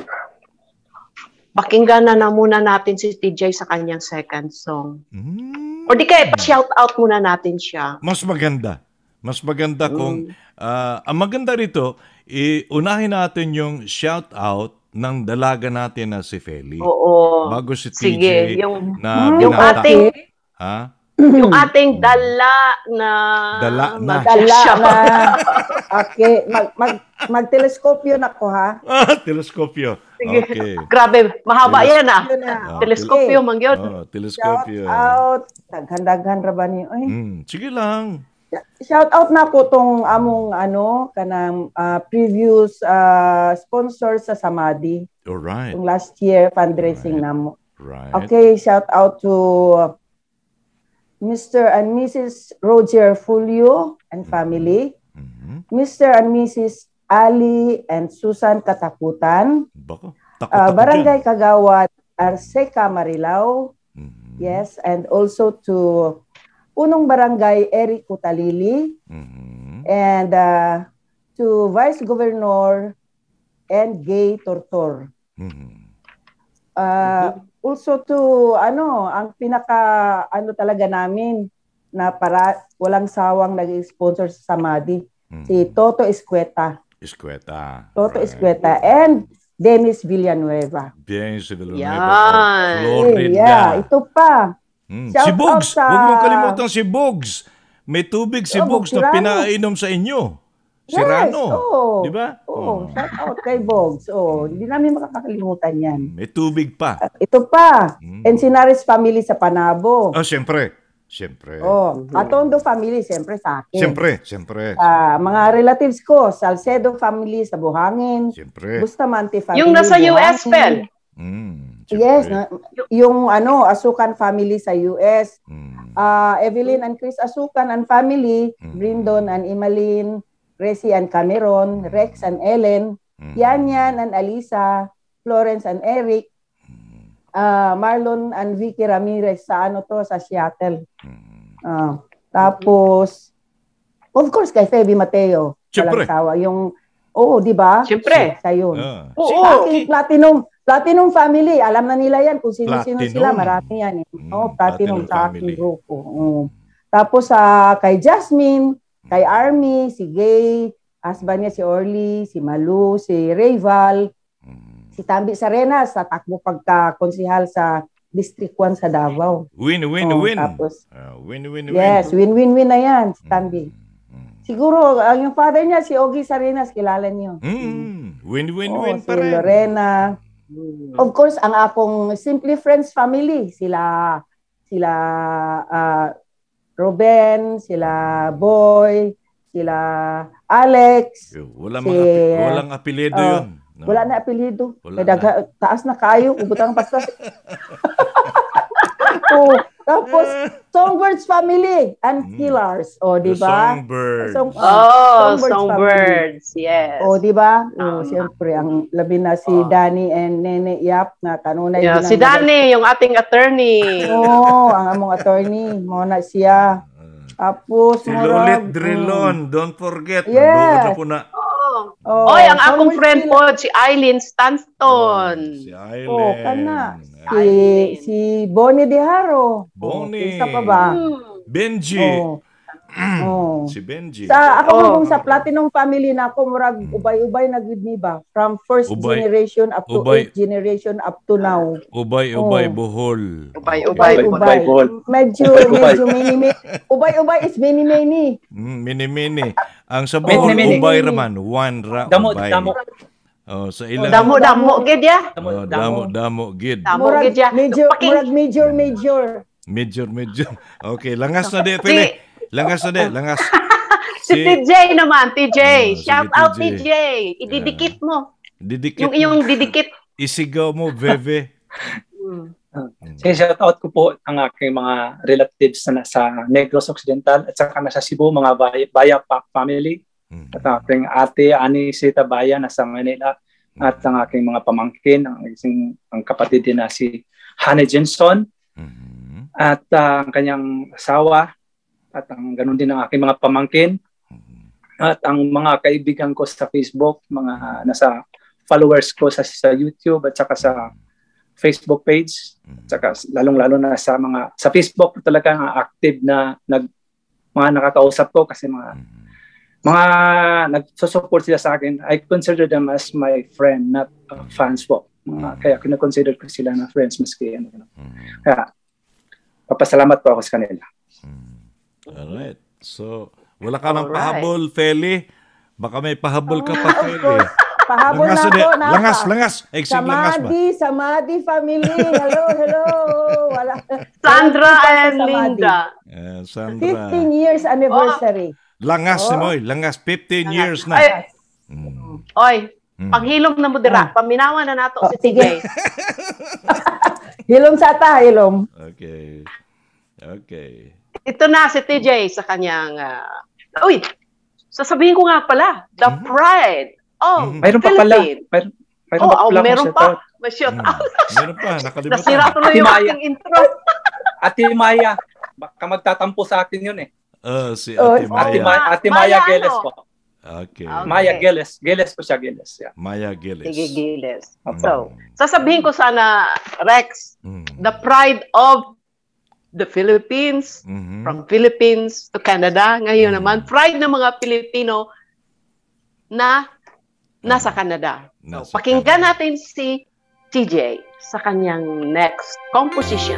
Pakinggan na, na muna natin si T J sa kanyang second song. Mm. O di kaya, shout out muna natin siya. Mas maganda. Mas maganda Mm. kung ah, ang maganda rito, iunahin natin yung shout out ng dalaga natin na si Feli. Oo. Bago si T J Sige, yung, na yung binata. ating Ha? yung ating dala na Dala na. Dala mag-shout. na. Okay, mag, mag, mag-teleskopyo na ko ha. Ah, teleskopyo. Sige. Okay. Grabe, mahaba Teles- yan ah. Yun na. Ah, Teleskopyo, mangyod. Oh, Shout teleskopyo. out. Daghan-daghan ra ba niyo? Ay, Mm, sige lang. shout out na ko tong among ano kanang ah, previous ah, sponsor sa Samadhi Alright. yung last year fundraising namo. Right. Okay, shout out to Mister and Missus Roger Fulio and family, Mhm. Mister and Missus Ali and Susan Katakutan, Bako. ah, Takot ako Barangay Kagawad Arseca Marilao, dyan. Mhm. yes, and also to Punong Barangay Eric Kutalili, Mhm. and uh, to Vice Governor and Gay Tortor. Mhm. Uh, also to ano, ang pinaka ano talaga namin na para walang sawang nag-sponsor sa Samadhi, Mhm. si Toto Escueta. Eskweta. Toto Right. Escueta and Dennis Villanueva. Bien, si Villanueva. Yan. Florida. Eh, yeah, ito pa. Mm. Shout Si Bugs. out sa- Huwag mong kalimutan si Bugs. May tubig si Oh, Bugs si na Rano. pinainom sa inyo. Si Yes, Rano. oo. Di ba? Oh, shout out kay Bogs. Oh, hindi namin makakalimutan 'yan. May tubig pa. Ito pa. Mm. Encinares family sa Panabo. Oh, siyempre. Siyempre. Oh, Atondo family siyempre sa akin. Siyempre. Siyempre. Ah, mga relatives ko, Salcedo family sa Buhangin, Siyempre. Bustamante family. Yung nasa U S, Buhangin. Pel. Mm, Yes, siyempre. na, yung ano, Asukan family sa U S. Mm. Ah, Evelyn and Chris Asukan and family, Mm. Brindon and Imalin, Resi and Cameron, Rex and Ellen, Mm. Yanyan and Alisa, Florence and Eric, ah, Marlon and Vicky Ramirez sa ano to, sa Seattle. Mm. Ah, tapos, of course, kay Feby Mateo. Siyempre. Walang sawa. Yung, oo, di ba? Siyempre. Sa yun. Ah. Oo. Sa aking Platinum, Platinum family, alam na nila yan kung sino-sino Platinum. sila, marami yan. Eh. Mm, Oo, Platinum Platinum, sa aking family. grupo. Oo. Tapos sa kay Jasmine, kay Army, si Gay, husband niya si Orly, si Malu, si Rayval, Mm. si Tambi Sarenas, sa takbo pagka-konsihal sa District one sa Davao. Win, win, Oo, win. tapos, Ah, win, win, win. yes, win-win-win na yan, si Tambi. Mm. Siguro, ang yung father niya, si Ogie Sarenas, kilala niyo. Mm. Win, win, Oo, win si pa rin. Lorena. Of course, ang akong Simply Friends family, sila sila ah, Ruben, sila Boy, sila Alex. Yo, Walang, Si- mga, api- walang apelyido Oh, yun. No? Wala na apelyido. Wala May daga- taas na kayo, ubutang pastas. Oh, tapos, so Songbirds family and Killers. O, di The ba? Songbirds. Song- Oh, Songbirds songbirds. Yes. O, di ba? O, Tama. siyempre, ang labi na si Oh. Danny and Nene Yap na kanunay. Yeah, si Danny, yung ating attorney. Oo, ang among attorney. Mo na siya. Tapos, Si Lolit murag, Drilon, don't forget. Yes. Nandoon na po na. Oh. Oh, Oy, ang akong Songbirds friend sila. po, si Eileen Stanston. Si Aileen. Oh, kana. Si, Eileen. si Bonnie De Haro. Bonnie. Oh, isa pa ba? Hmm. Benji. Oh. Oh. Si Benji. Sa ako Oh. mong sa Platinum family na ako murag ubay-ubay na gud ni ba from first Ubay. generation up to Ubay. eighth generation up to now. Ubay-ubay Oh. Bohol. Ubay, ubay, Ubay, ubay. Bohol. Medyo Ubay-ubay. medyo mini mini. Ubay-ubay is mini mini. Mm, mini-mini. Ang sa Bohol, Mini-mini. ubay raman. One ra, Damo, ubay. damo. Oh, sa ilang... Damo, damo, gid ya. Oh, damo, damo, gid. Damo, Murag gid ya. major Paki- murag major major. Major, major. Okay, langas na di, Pili. Langas na di, langas. Si T J naman, T J. Oh, sige, Shout out T J. T J. Ididikit mo. Didikit. Yung iyong didikit. Isigaw mo, Veve. Hmm. Sige, shout out ko po ang aking mga relatives na nasa Negros Occidental at saka nasa Cebu, mga Baya, Baya pa- family. Mm. At ang aking ate, Ani Sita Baya, nasa Manila. At ang aking mga pamangkin, ang, isang, ang kapatid din na si Hannah Jenson. Mhm. At ah, ang kanyang asawa. At ang ganun din ang aking mga pamangkin. At ang mga kaibigan ko sa Facebook, mga nasa followers ko sa, sa YouTube at saka sa Facebook page. At saka lalong-lalo na sa mga sa Facebook talaga ang active na nag mga nakakausap ko kasi mga mga nagsusupport sila sa akin. I consider them as my friend, not uh, fans po. Mga, kaya kina-consider ko sila na friends maski ano. ano. Kaya papasalamat po ako sa kanila. Alright. So, wala ka ng pahabol, Feli. Baka may pahabol ka pa, Feli. Pahabol na Langas ako na na. Langas, langas. Exing langas ba? Samadi, Samadi family. Hello, hello. Wala. Sandra Wala and sa Samadi. Linda. Eh, Sandra. fifteen years anniversary. Langas Oh. ni Moy. Langas. fifteen years na. Ay, Mm. oy, Mm. panghilom na mo dira. Paminawan na nato Oh, si T J. sige. Hilom sa ta, hilom. Okay. Okay. Ito na si T J sa kanyang ah, uy, sasabihin ko nga pala, the pride of Mayroon pa pala. Philippines. Mayroon, mayroon Oh, pa oh, pala akong meron shout out. pa. May shout Mm. out. Meron pa. Nakalimutan. Nasira tuloy yung Maya. aking intro. Ate Maya, baka magtatampo sa akin yun eh. Oh, si Oh, Ate Ate, Maya. Ma- Ate Maya Maya Geles ano? po. Okay. Okay. Maya Geles. Geles po siya, Geles. Yeah. Maya Gilles. Sige, Giles. Okay. So, sasabihin ko sana, Rex, Mm. the pride of the Philippines, Mhm. from Philippines to Canada. Ngayon naman, pride ng mga Pilipino na nasa Canada. Nasa So, pakinggan Canada. natin si T J sa kanyang next composition.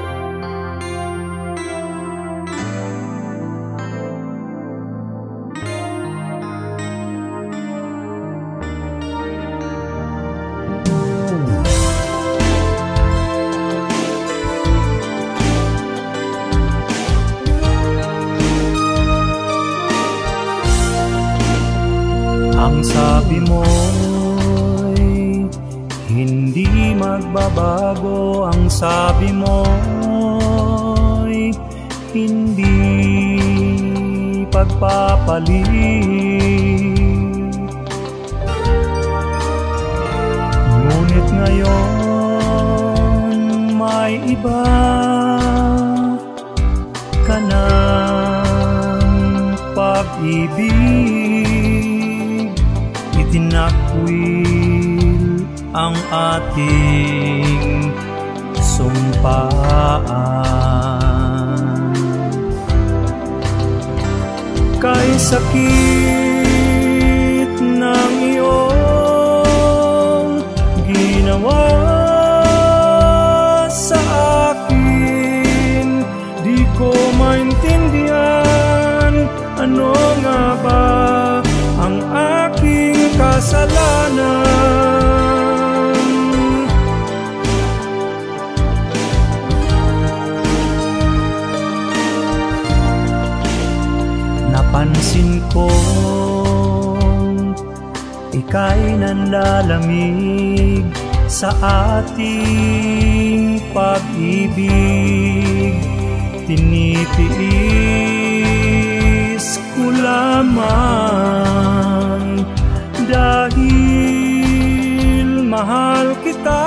Ang sabi mo'y hindi magbabago. Ang sabi mo'y hindi pagpapalit. Ngunit ngayon may iba ka ng pag-ibig. Itinakwil ang ating sumpaan. Kay sakit ng iyong ginawa sa akin, di ko maintindihan ano nga ba ang aking kasalanan. Napansin ko ika'y nanlalamig sa ating pag-ibig. tinitiis ko lamang dahil mahal kita.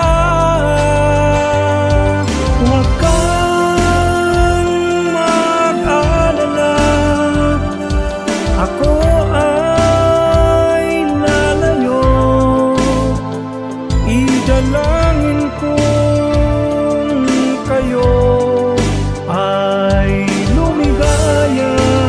Huwag kang mag-alala, ako ay lalayo. Idalangin kong kayo ay lumigaya.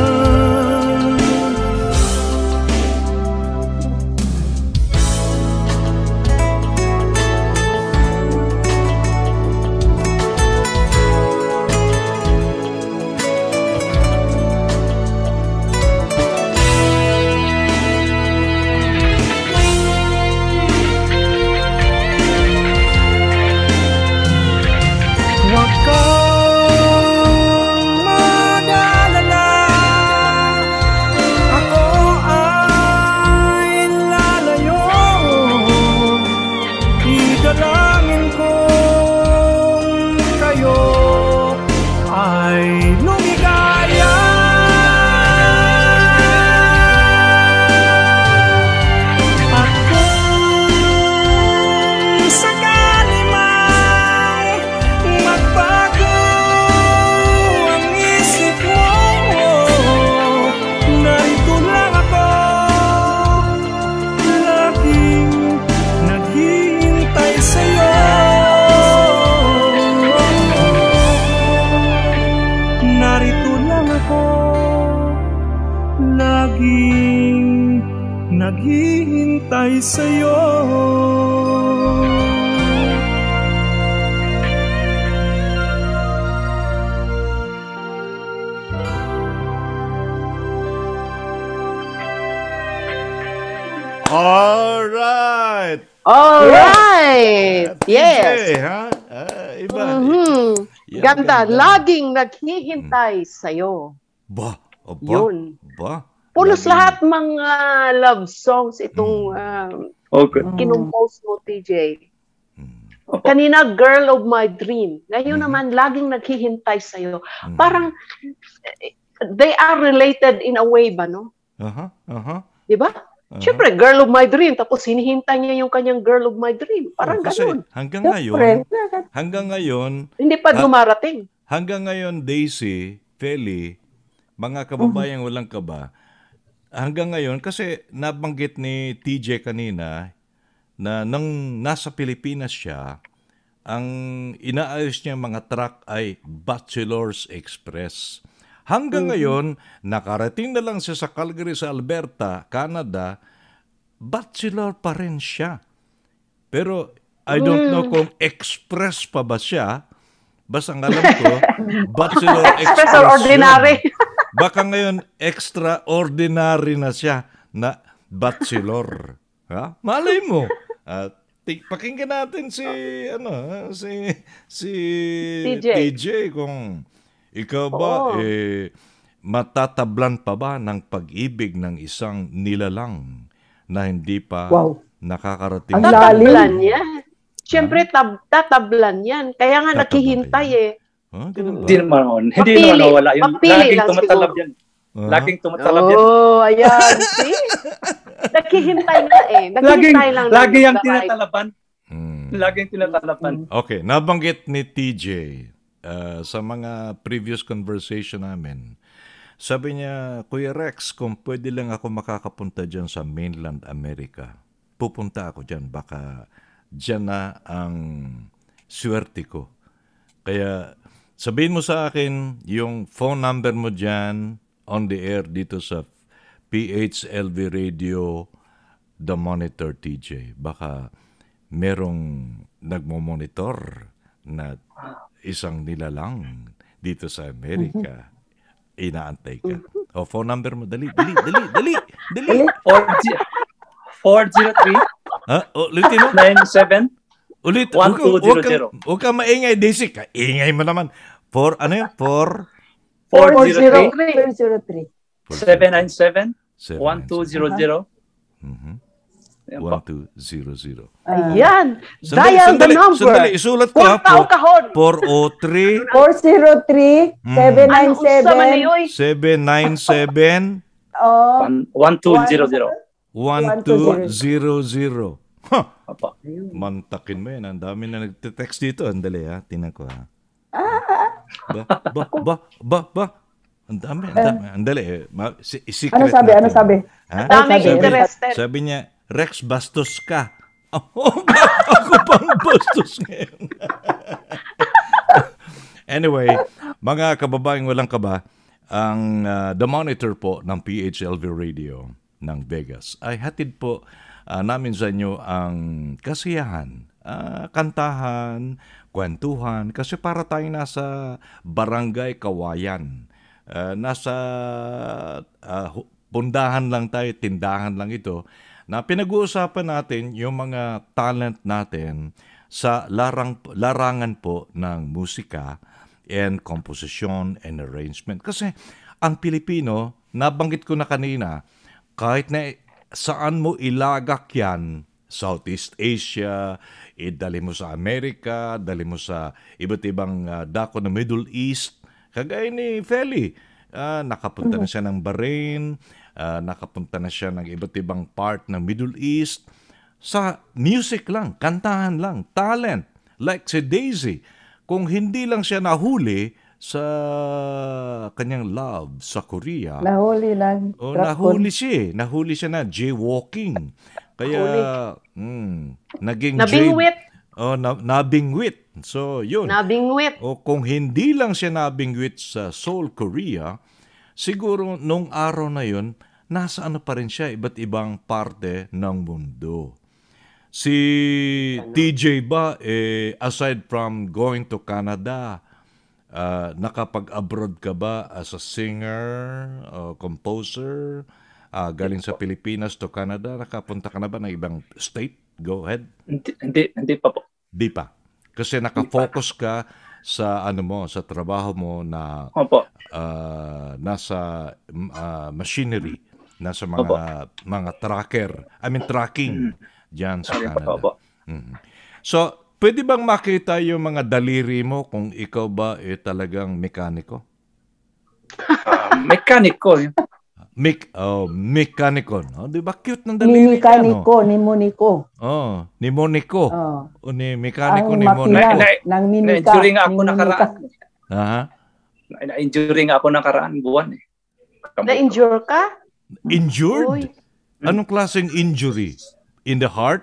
Huwag kang mag-alala, ako ay lalayo. Idalangin kong kayo ay lumigaya. At kung sakali man magbago ang isip mo, narito lang ako, laging naghihintay sa'yo. Narito lang ako, laging naghihintay sa'yo. All right. All right. T J, Yes. ha? Ah, iba. Mhm. Yan, Ganda. ganda. Laging naghihintay sa'yo. Ba, aba, Yun. ba. Pulos Laging- lahat mga love songs itong uh, Okay. kinompose mo, T J. Mm. Kanina, Girl of My Dream. Ngayon Mhm. naman, laging naghihintay sa'yo. Mm. Parang, eh, they are related in a way ba, no? Aha, aha. Di ba? aha. Siyempre, Girl of My Dream. Tapos hinihintay niya yung kanyang Girl of My Dream. Parang Oh, kasi ganun. hanggang Siyempre. ngayon, hanggang ngayon, Hindi pa Ha- dumarating. hanggang ngayon, Daisy, Feli, mga kababayang walang kaba, hanggang ngayon, kasi nabanggit ni T J kanina na nang nasa Pilipinas siya, ang inaayos niya mga truck ay Bachelor's Express. Hanggang ngayon, nakarating na lang siya sa Calgary sa Alberta, Canada, bachelor pa rin siya. Pero I don't know kung express pa ba siya. Basta ang alam ko, bachelor express Express or ordinary. yun. Baka ngayon, extraordinary na siya na bachelor. Ha? Malay mo. At ti- pakinggan natin si ano, ha? si si T J. T J kung ikaw ba Oo. eh matatablan pa ba ng pag-ibig ng isang nilalang na hindi pa Wow. nakakarating Ang sa- lalim. Tatablan yan. Siyempre, tab tatablan yan. Kaya nga Tatablan naghihintay yan. eh. Huh? Ganun ba? Hindi naman on. Hindi Mapili. naman nawala yun. Mapili Laging lang tumatalab siguro. yan. Huh? Laging tumatalab yan. Oh, ayan. See? Naghihintay nga eh. Laging, Naghihintay lang. ng lagi yung the right- tinatalaban. Hmm. Laging tinatalaban. Okay, nabanggit ni T J uh, sa mga previous conversation namin. Sabi niya, Kuya Rex, kung pwede lang ako makakapunta dyan sa mainland America, pupunta ako dyan. Baka dyan na ang swerte ko. Kaya sabihin mo sa akin yung phone number mo dyan on the air dito sa P H L V Radio, The Monitor T J. Baka merong nagmo-monitor na isang nilalang dito sa Amerika. Inaantay ka. O, phone number mo. Dali, dali, dali, dali, dali. four zero three Ha? O, ulitin mo. nine seven Ulit. one Huwag ka- two zero huwag ka- zero. Huwag ka maingay, Daisy. Ingay mo naman. For, ano yun? For? four four zero zero three three zero three. seven nine seven Seven, one two zero zero. Mhm. Ayan po. one two zero zero. Ayan. Sandali, Dial the sandali, number. sandali. Isulat ko ha. Punta o kahon. four oh three, four zero three, seven nine Ano unsa man seven. niyoy? seven nine seven, Oh, One- one two zero zero. one two zero zero. Huh. Opo. Mantakin mo yan. Ang dami na nagte-text dito. Andali ha. Tingnan ko ha. Ba, ba, ba, ba, ba. Ang dami, ang dami. Andali eh. Ma- si- secret ano sabi? Ano natin. sabi? Ha? Daming Sabi- interested. Sabi niya, Rex, bastos ka. Oh, ako pang bastos ngayon. Anyway, mga kababaeng walang kaba, ang uh, The Monitor po ng P H L V Radio ng Vegas ay hatid po uh, namin sa inyo ang kasiyahan, uh, kantahan, kwentuhan, kasi para tayo nasa barangay Kawayan. Uh, nasa uh, pundahan lang tayo, tindahan lang ito, na pinag-uusapan natin yung mga talent natin sa larang, larangan po ng musika and composition and arrangement. Kasi ang Pilipino, nabanggit ko na kanina, kahit na saan mo ilagak yan, Southeast Asia, eh, dali mo sa Amerika, dali mo sa iba't ibang uh, dako ng Middle East, kagaya ni Feli, uh, nakapunta na siya ng Bahrain, uh, nakapunta na siya ng iba't ibang part ng Middle East, sa music lang, kantahan lang, talent, like si Daisy. Kung hindi lang siya nahuli sa kanyang love sa Korea, Nahuli lang. oh, Trap nahuli siya eh. Nahuli siya na jaywalking. Kaya, mm, naging Nabingwit. jay- oh, na, nabingwit. So, yun. Nabingwit. O kung hindi lang siya nabingwit sa Seoul, Korea, siguro nung araw na yun, nasa ano pa rin siya, iba't ibang parte ng mundo. Si T J ba, eh, aside from going to Canada, uh, nakapag-abroad ka ba as a singer, uh, composer, uh, galing sa Pilipinas to Canada, nakapunta ka na ba ng ibang state? Go ahead. Hindi, hindi, hindi pa po. Di pa. Kasi nakafocus ka sa ano mo, sa trabaho mo na Opo. uh, nasa uh, machinery, nasa mga mga tracker, I mean tracking diyan sa Ayun po, Canada. opo. Mhm. So, pwede bang makita yung mga daliri mo kung ikaw ba eh talagang mekaniko? Ah, mekaniko. yun. Mik oh, mekaniko, no? Di ba cute ng daliri Ni niya, no? Nico, ni Monico. Oh, ni Monico. Oh. O ni mekaniko Ang ni Monico. makina Na- ng Minika. Na-injury nga ako ni Minika. nakaraan. Aha. Na- Na-injury nga ako nakaraan buwan eh. Na-injure ka? Injured? Uy. Anong klaseng injury? In the heart?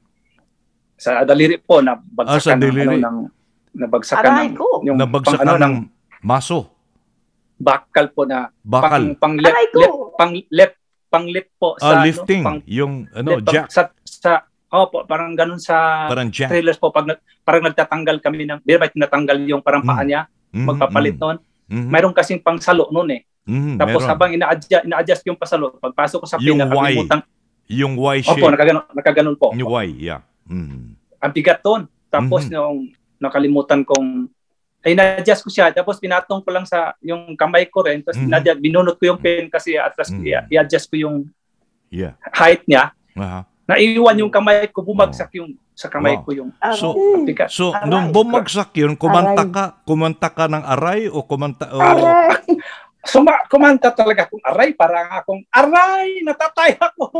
Sa daliri po, Ah, sa nabagsakan ng, daliri. ano, ng, nabagsakan Aray ng, ko. yung Nabagsakan pang, ano, ng ng maso? bakal po na Bakal? pang, pang left, Aray ko. left, pang left, pang left po Ah, sa lifting. ano, pang, yung ano, left, pang- jack. sa, sa oh po, parang ganun sa Parang jack. trailers po pag nag- parang nagtatanggal kami ng, di ba tinatanggal yung parang Mm. paa niya, Mhm, magpapalit mhm, noon. mhm, Mayroon kasing pang salo noon eh. mhm, Tapos meron. habang ina-adjust, ina-adjust yung pasalo, pagpasok ko sa Yung pin, Y. nakalimutan. Yung Y shape. Opo, nakaganon, nakaganon po. Yung Y, yeah. Mhm. Ang bigat doon. Tapos Mhm. yung nakalimutan kong ay na-adjust ko siya. Tapos pinatong ko lang sa yung kamay ko rin. Tapos Mhm. mm binunot ko yung pin kasi atras Mhm. i- i-adjust ko yung Yeah. height niya. Aha. Naiwan yung kamay ko, bumagsak yung sa kamay Wow. ko yung So, ang bigat. so Aray. nung bumagsak yun, kumanta Aray. ka, kumanta ka ng aray o kumanta, o, Aray! Suma, kumanta talaga akong aray, parang akong aray, natatay ako.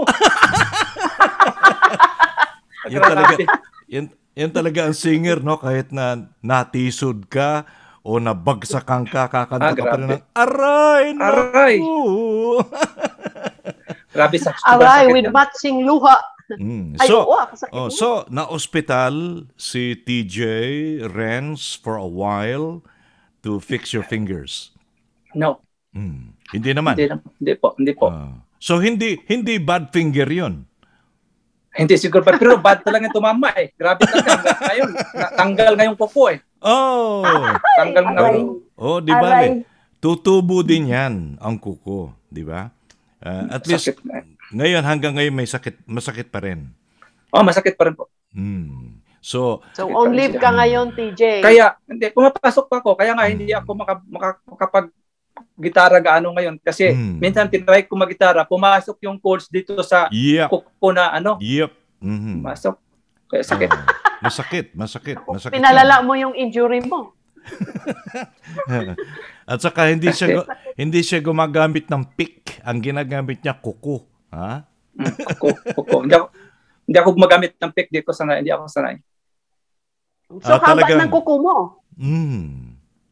Yan talaga, yan, yan talaga ang singer, no? Kahit na natisod ka o nabagsakan ka, kakanta Ah, ka pa rin grabe. ng aray, Aray. naku. Grabe sa Aray, sakit with yan. matching luha. Mm. Ay, So, oo, ah, kasakit oh, mo. so na-ospital si T J Renz for a while to fix your fingers. No, Mm. Hindi naman. hindi, na- hindi po, hindi po. Ah. So hindi hindi bad finger 'yon. Hindi siguro pa, pero bad talaga yung tumama eh. Grabe talaga. Ngayon, natanggal ngayong kuko eh. Oh. Tanggal na Aray. Oh, di Aray. ba? Tutubo din 'yan ang kuko, di ba? Ah, at least Sakit na. ngayon hanggang ngayon may sakit, masakit pa rin. Oh, masakit pa rin po. Hmm. So, So, on leave ka ngayon, T J. Kaya, hindi, pumapasok pa ako. Kaya nga, hindi ako maka, maka, makapag gitara gaano ngayon. Kasi Mm. minsan tinry ko mag-gitara, pumasok yung chords dito sa Yep. kuko na ano, Yep. Mhm. pumasok. Kaya sakit. Oh, masakit, masakit, masakit. Pinalala mo yung injury mo. At saka hindi siya gu- hindi siya gumagamit ng pick. Ang ginagamit niya kuko, ha? Mm, kuko, kuko. Hindi ako, hindi ako gumagamit ng pick, di ko sanay, hindi ako sanay. So, Ah, haba talagang- ng kuko mo. Mm.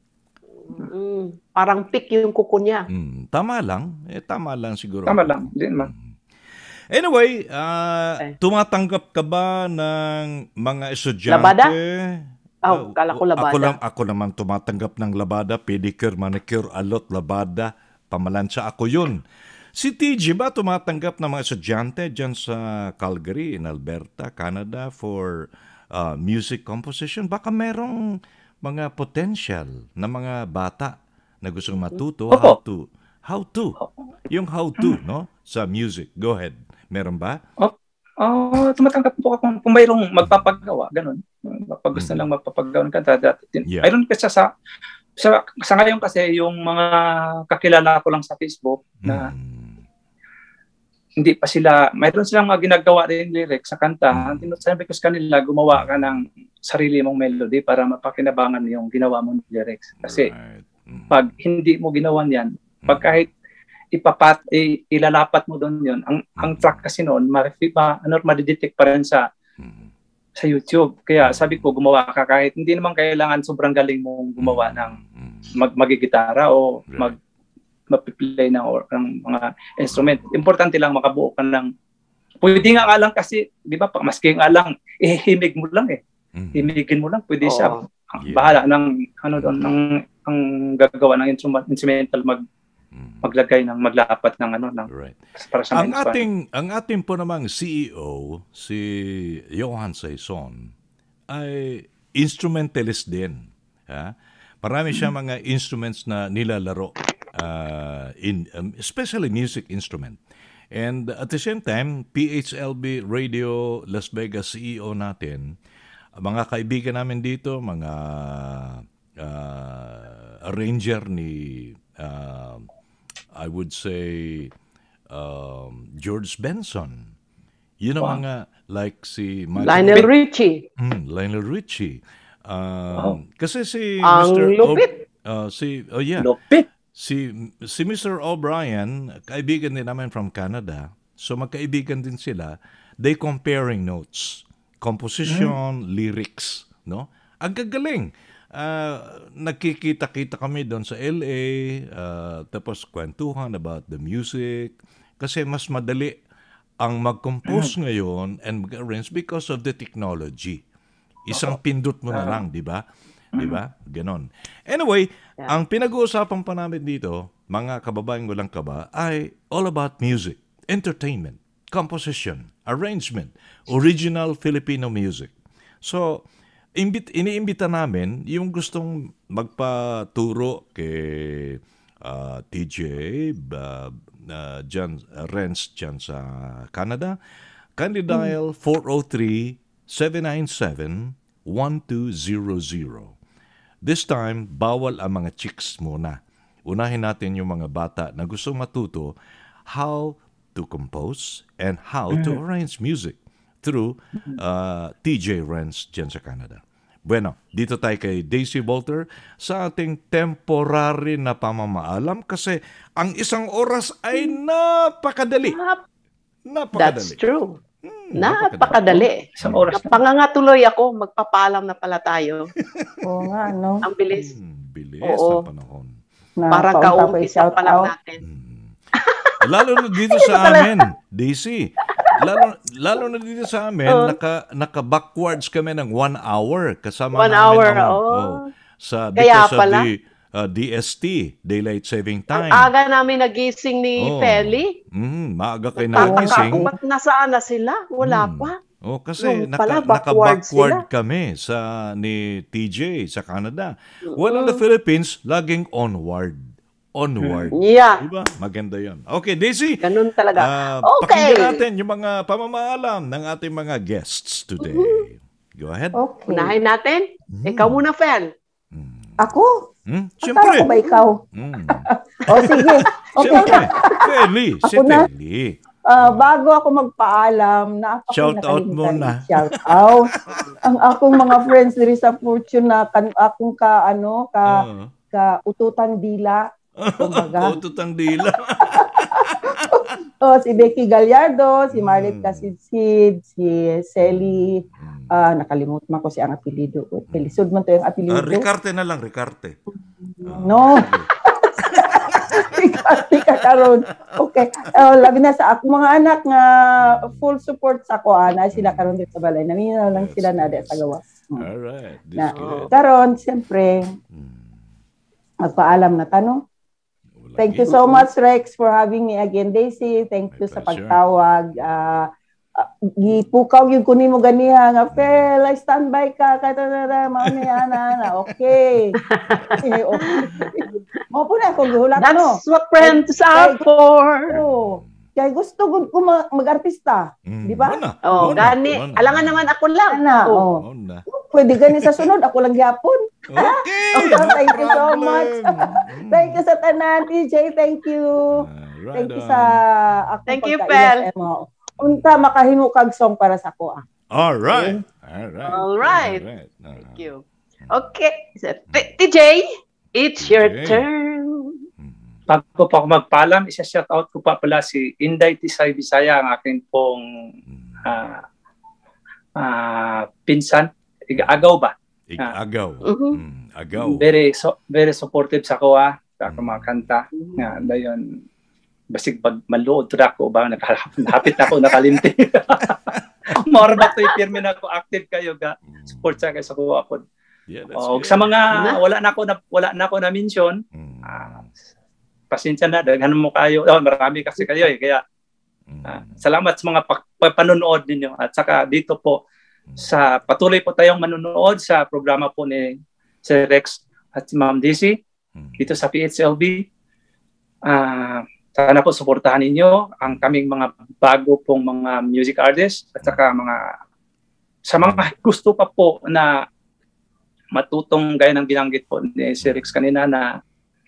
Mm, parang pick yung kuko niya. Mm. Tama lang. Eh tama lang siguro. Tama lang, hindi naman. Anyway, ah, Okay. tumatanggap ka ba ng mga estudyante? Labada? Ah, Oh, kala ko labada. Ako, lang, ako naman tumatanggap ng labada, pedicure, manicure, alot, labada, pamalansya, ako yun. Si T G ba tumatanggap ng mga estudyante dyan sa Calgary, in Alberta, Canada for uh, music composition? Baka merong mga potential na mga bata na gustong matuto Opo. how to, how to, yung how to, no? Sa music. Go ahead. Meron ba? Oh, tumatanggap po ako kung mayroong magpapagawa, ganun. Pag gusto Mm. lang magpapagawa ng kanta. that- Yeah. Mayroon kasi sa, sa, sa ngayon kasi yung mga kakilala ko lang sa Facebook na Mm. hindi pa sila, mayroon silang mga ginagawa rin lyrics sa kanta. Mm. Sabi ko sa kanila, gumawa ka ng sarili mong melody para mapakinabangan yung ginawa mong lyrics. Kasi Right. Mm. pag hindi mo ginawa yan, pag kahit ipapat, i, ilalapat mo doon yun, ang, ang track kasi noon, ma-refi pa, ano, madidetect pa rin sa, Mm. sa YouTube. Kaya sabi ko, gumawa ka kahit hindi naman kailangan sobrang galing mong gumawa ng Mm. mag, magigitara o Right. mag, mapiplay ng, or, ng mga instrument. Importante lang makabuo ka ng, pwede nga nga lang kasi, di ba, maski nga lang, ihimig mo lang eh. Mm. Himigin mo lang, pwede siya, Oo. ang Yeah. bahala ng, ano doon, ng, ang gagawa ng instrument, instrumental, mag, Mm. maglagay ng, maglapat ng, ano, ng, Right. para sa Ang mga instrument. ating ang ating po namang C E O si Johan Saison ay instrumentalist din. Ha? Marami siya mga instruments na nilalaro uh, in um, especially music instrument. And at the same time, P H L B Radio Las Vegas C E O natin, mga kaibigan namin dito, mga uh, arranger ni uh, I would say um, George Benson. Yun ang Wow. mga like si Lionel Richie. Mm, Lionel Richie. Um, Wow. Kasi si Ang mister lupit. O- uh, si oh yeah. Lupit. Si si mister O'Brien, kaibigan din namin from Canada. So magkaibigan din sila. They comparing notes, composition, lyrics, no? Ang gagaling. Uh, nagkikita-kita kami doon sa L A, uh, tapos kwentuhan about the music. Kasi mas madali ang mag-compose ngayon and mag-arrange because of the technology. Isang pindot mo na lang, di ba? Di ba? Ganon. Anyway, ang pinag-uusapan pa namin dito, mga kababaeng walang kaba, ay all about music, entertainment, composition, arrangement, original Filipino music. So, imbit, iniimbita namin yung gustong magpaturo kay uh, T J, uh, uh, dyan, uh, Renz dyan sa Canada. Kindly dial four oh three, seven nine seven, one two zero zero. This time, bawal ang mga chicks muna. Unahin natin yung mga bata na gustong matuto how to compose and how to arrange music through uh, T J Renz dyan sa Canada. Bueno, dito tayo kay Daisy Walter sa ating temporary na pamamaalam kasi ang isang oras ay napakadali. Nap- Napakadali. That's true. Hmm, Napakadali. Isang oras na. Napanganga tuloy ako. Magpapaalam na pala tayo. Oo nga, no? Ang bilis. Hmm, bilis Oo. ng panahon. Na Parang paunta ko kaumpisa i-shout pa lang out. natin. Lalo na dito sa amin, Daisy. Lalo, lalo na dito sa amin, naka, naka-backwards kami ng one hour. Kasama One namin hour, ang, oh. oh, sa, Kaya because of pala. the uh, D S T, Daylight Saving Ang Time. aga namin nagising ni Oh. Feli. Mm, maaga kayo Tataka nagising. ako, ba't nasaan na sila? Wala Hmm. pa. Oh, kasi Yung naka, pala, backward naka-backward sila. kami sa ni T J sa Canada. Well, in the Philippines, laging onward. Onward. Yeah. Diba? Maganda yun. Okay, Daisy. Ganun talaga. Ah, Okay. Pakinggan natin yung mga pamamaalam ng ating mga guests today. Go ahead. Okay. Unahin natin. Ikaw muna, Fel. Ako? Hmm? Akala Siyempre. ko ba ikaw? Hmm. O sige. Okay Siyempre. na. Feli. Si Ako na? Feli. Ah, bago ako magpaalam, na ako Shout out muna. Shout out. Ang akong mga friends diri sa Fortune na kan, akong ka ano ka Oo. ka ututang dila. Kumbaga. Ututang dila. Oh, si Becky Gallardo, si Marlet Mm. Casidsid, si Selly, Mm. ah nakalimutan man ko si ang apelyido. Pelisod man to yung Ah, apelyido. Ricarte na lang, Ricarte. No. Ikati ka karon. Okay. Uh, labi na sa ako mga anak nga full support sa ko ana sila karon dito sa balay. Naminaw lang Yes, sila na di yes. sa gawas. Hmm. All right. This Na, good. karon siyempre Mm. magpaalam na tanong. Wala Thank you gid. so much Rex for having me again. Daisy, thank My you sa pleasure. pagtawag. Ah uh, gipukaw yung kunin mo ganiha nga Fel, I standby ka katara mao ni ana na okay. okay. Mo po na ako gihulat no. That's what friends are for. Oh, kaya gusto ko ko ma- mag-artista. Mm. Di ba? Wala. Oh, Wala. gani. Wala. Alangan naman ako lang. Ana, Oh. oh. Wala. Pwede gani sa sunod, ako lang gyapon. Okay. Oh, no thank you so problem. much. Mm. Thank you sa tanan, T J. Thank you. Ah, right Thank you on. sa ako Thank you, pagka-I S M mo. Unta makahimo kag song para sa ko. Ah. All right. All right. All right. All right. All Thank right. you. Okay. T- TJ, it's your T J. turn. Bago pa ako magpaalam, isa-shout out ko pa pala si Inday Tisay Bisaya, ang aking pong ah ah, pinsan. Agaw ba? Ig-agaw. Mhm. Mm, agaw. Very so, very supportive sa ko ah, sa akong mga kanta. Nga, dayon basig pag maluod to ako ba nakahapit na ako nakalimti. More ba to pirmi na ako active kayo ga support sa kayo sa ko ako. Yeah, that's Oh, good. sa mga wala na ako na wala na ako na mention, Mm. ah, pasensya na daghan mo kayo. Oh, marami kasi kayo eh kaya Mm. ah, salamat sa mga pa- pa- panonood ninyo at saka dito po sa patuloy po tayong manonood sa programa po ni Sir Rex at si Ma'am Daisy Mm. dito sa P H L B. Ah, sana po suportahan ninyo ang kaming mga bago pong mga music artists at saka mga sa mga gusto pa po na matutong gaya ng binanggit po ni Sir Rex kanina na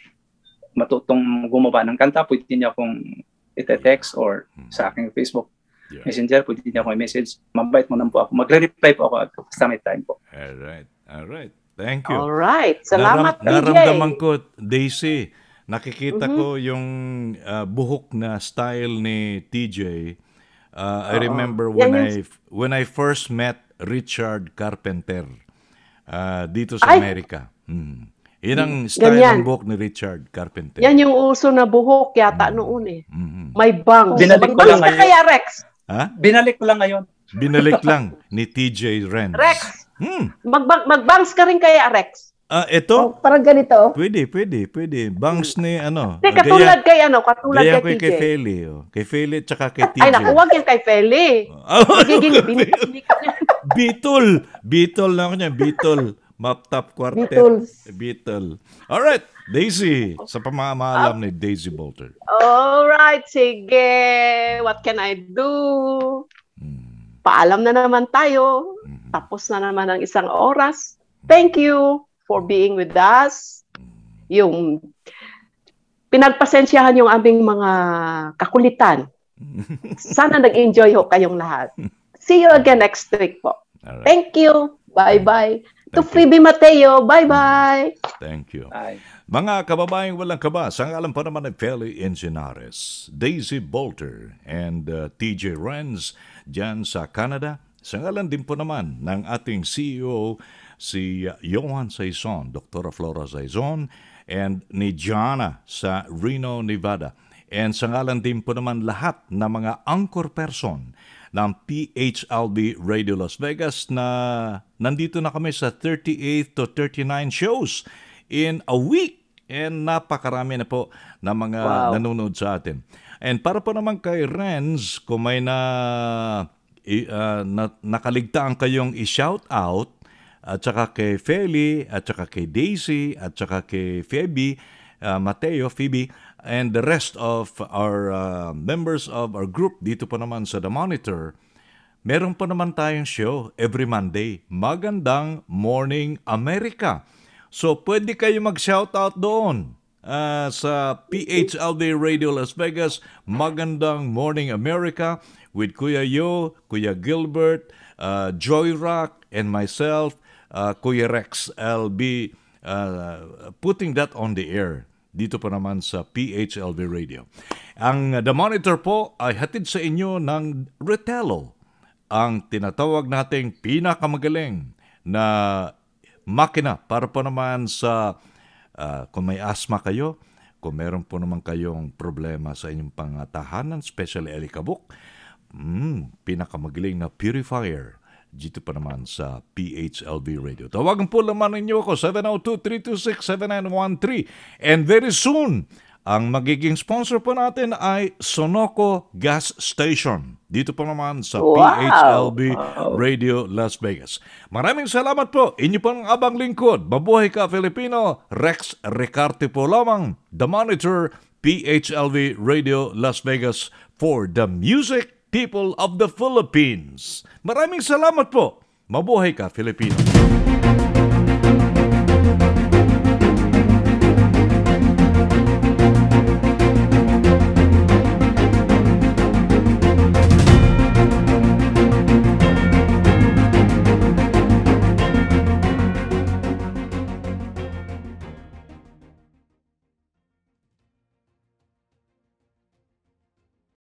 matutong gumawa ng kanta, pwede niyo akong ite-text or sa aking Facebook Yeah. Messenger, pwede niyo akong i-message. Mabait mo lang po ako. Magre-reply po ako basta may time po. All right. All right. Thank you. All right. Salamat, Naram- T J. Naramdaman ko, Daisy, nakikita Mhm. ko yung uh, buhok na style ni T J. Uh, I remember when Yan I when I first met Richard Carpenter uh, dito sa Ay! Amerika. Hmm. Yun ang style Ganyan. ng buhok ni Richard Carpenter. Yan yung uso na buhok yata noon eh. Mhm. May bangs. Binalik ko Bangs lang ka ngayon. kaya, Rex? Ha? Binalik ko lang ngayon. Binalik lang ni T J Renz. Rex, Hmm. magbang magbangs ka rin kaya, Rex? Ah, Oh, ito? parang ganito. oh. Pwede, pwede, pede. Bangs ni ano. Hindi, katulad kay ano, katulad Gaya kay ko T J. kay Feli. Oh. Kay Feli at saka kay T J. Ay, naku, wag yan kay Feli. Oh, Magiging binibig niya. Beetle. Beetle na ako niya. Beetle. Map Top Quartet. Beatles. Beetle. Alright. Daisy. Sa pamamaalam ni Daisy Bolter. All right, sige. What can I do? Hmm. Paalam na naman tayo. Tapos na naman ang isang oras. Thank you for being with us. Yung pinagpasensyahan yung aming mga kakulitan. Sana nag-enjoy ho kayong lahat. See you again next week po. Alright. Thank you. Bye-bye. To Thank you. Phoebe Mateo, bye-bye. Thank you. Ay. Mga kababayang walang kaba, sa ngalan pa naman ni Feli Encinares, Daisy Bolter, and uh, T J Renz dyan sa Canada. Sa ngalan din po naman ng ating C E O, si uh, Johan Saizon, Doktora Flora Saizon, and ni Jana sa Reno, Nevada. And sa ngalan din po naman lahat ng mga anchor person ng P H L B Radio Las Vegas na nandito na kami sa thirty-eight to thirty-nine shows in a week. And napakarami na po na mga Wow. nanonood sa atin. And para po naman kay Renz, kung may na, i- ah, na nakaligtaan kayong i-shout out, at saka kay Feli, at saka kay Daisy, at saka kay Phoebe, uh, Mateo, Phoebe, and the rest of our uh, members of our group dito po naman sa The Monitor, meron po naman tayong show every Monday, Magandang Morning America. So, pwede kayo mag-shoutout doon uh, sa P H L V Radio Las Vegas, Magandang Morning America with Kuya Yo, Kuya Gilbert, uh, Joy Rock, and myself, uh, Kuya Rex. I'll be uh, putting that on the air dito pa naman sa P H L V Radio. Ang uh, The Monitor po ay hatid sa inyo ng Retelo, ang tinatawag nating pinakamagaling na makina para po naman sa uh, kung may asthma kayo, kung meron po naman kayong problema sa inyong pangatahanan, especially alikabok, mm, pinakamagaling na purifier dito pa naman sa P H L V Radio. Tawagan po naman ninyo ako, seven oh two, three two six, seven nine one three. And very soon, ang magiging sponsor po natin ay Sunoco Gas Station. Dito po naman sa wow. P H L V Radio Las Vegas. Maraming salamat po. Inyo po ang abang lingkod. Mabuhay ka, Filipino. Rex Ricarte po lamang. The Monitor, P H L V Radio Las Vegas for the music people of the Philippines. Maraming salamat po. Mabuhay ka, Filipino.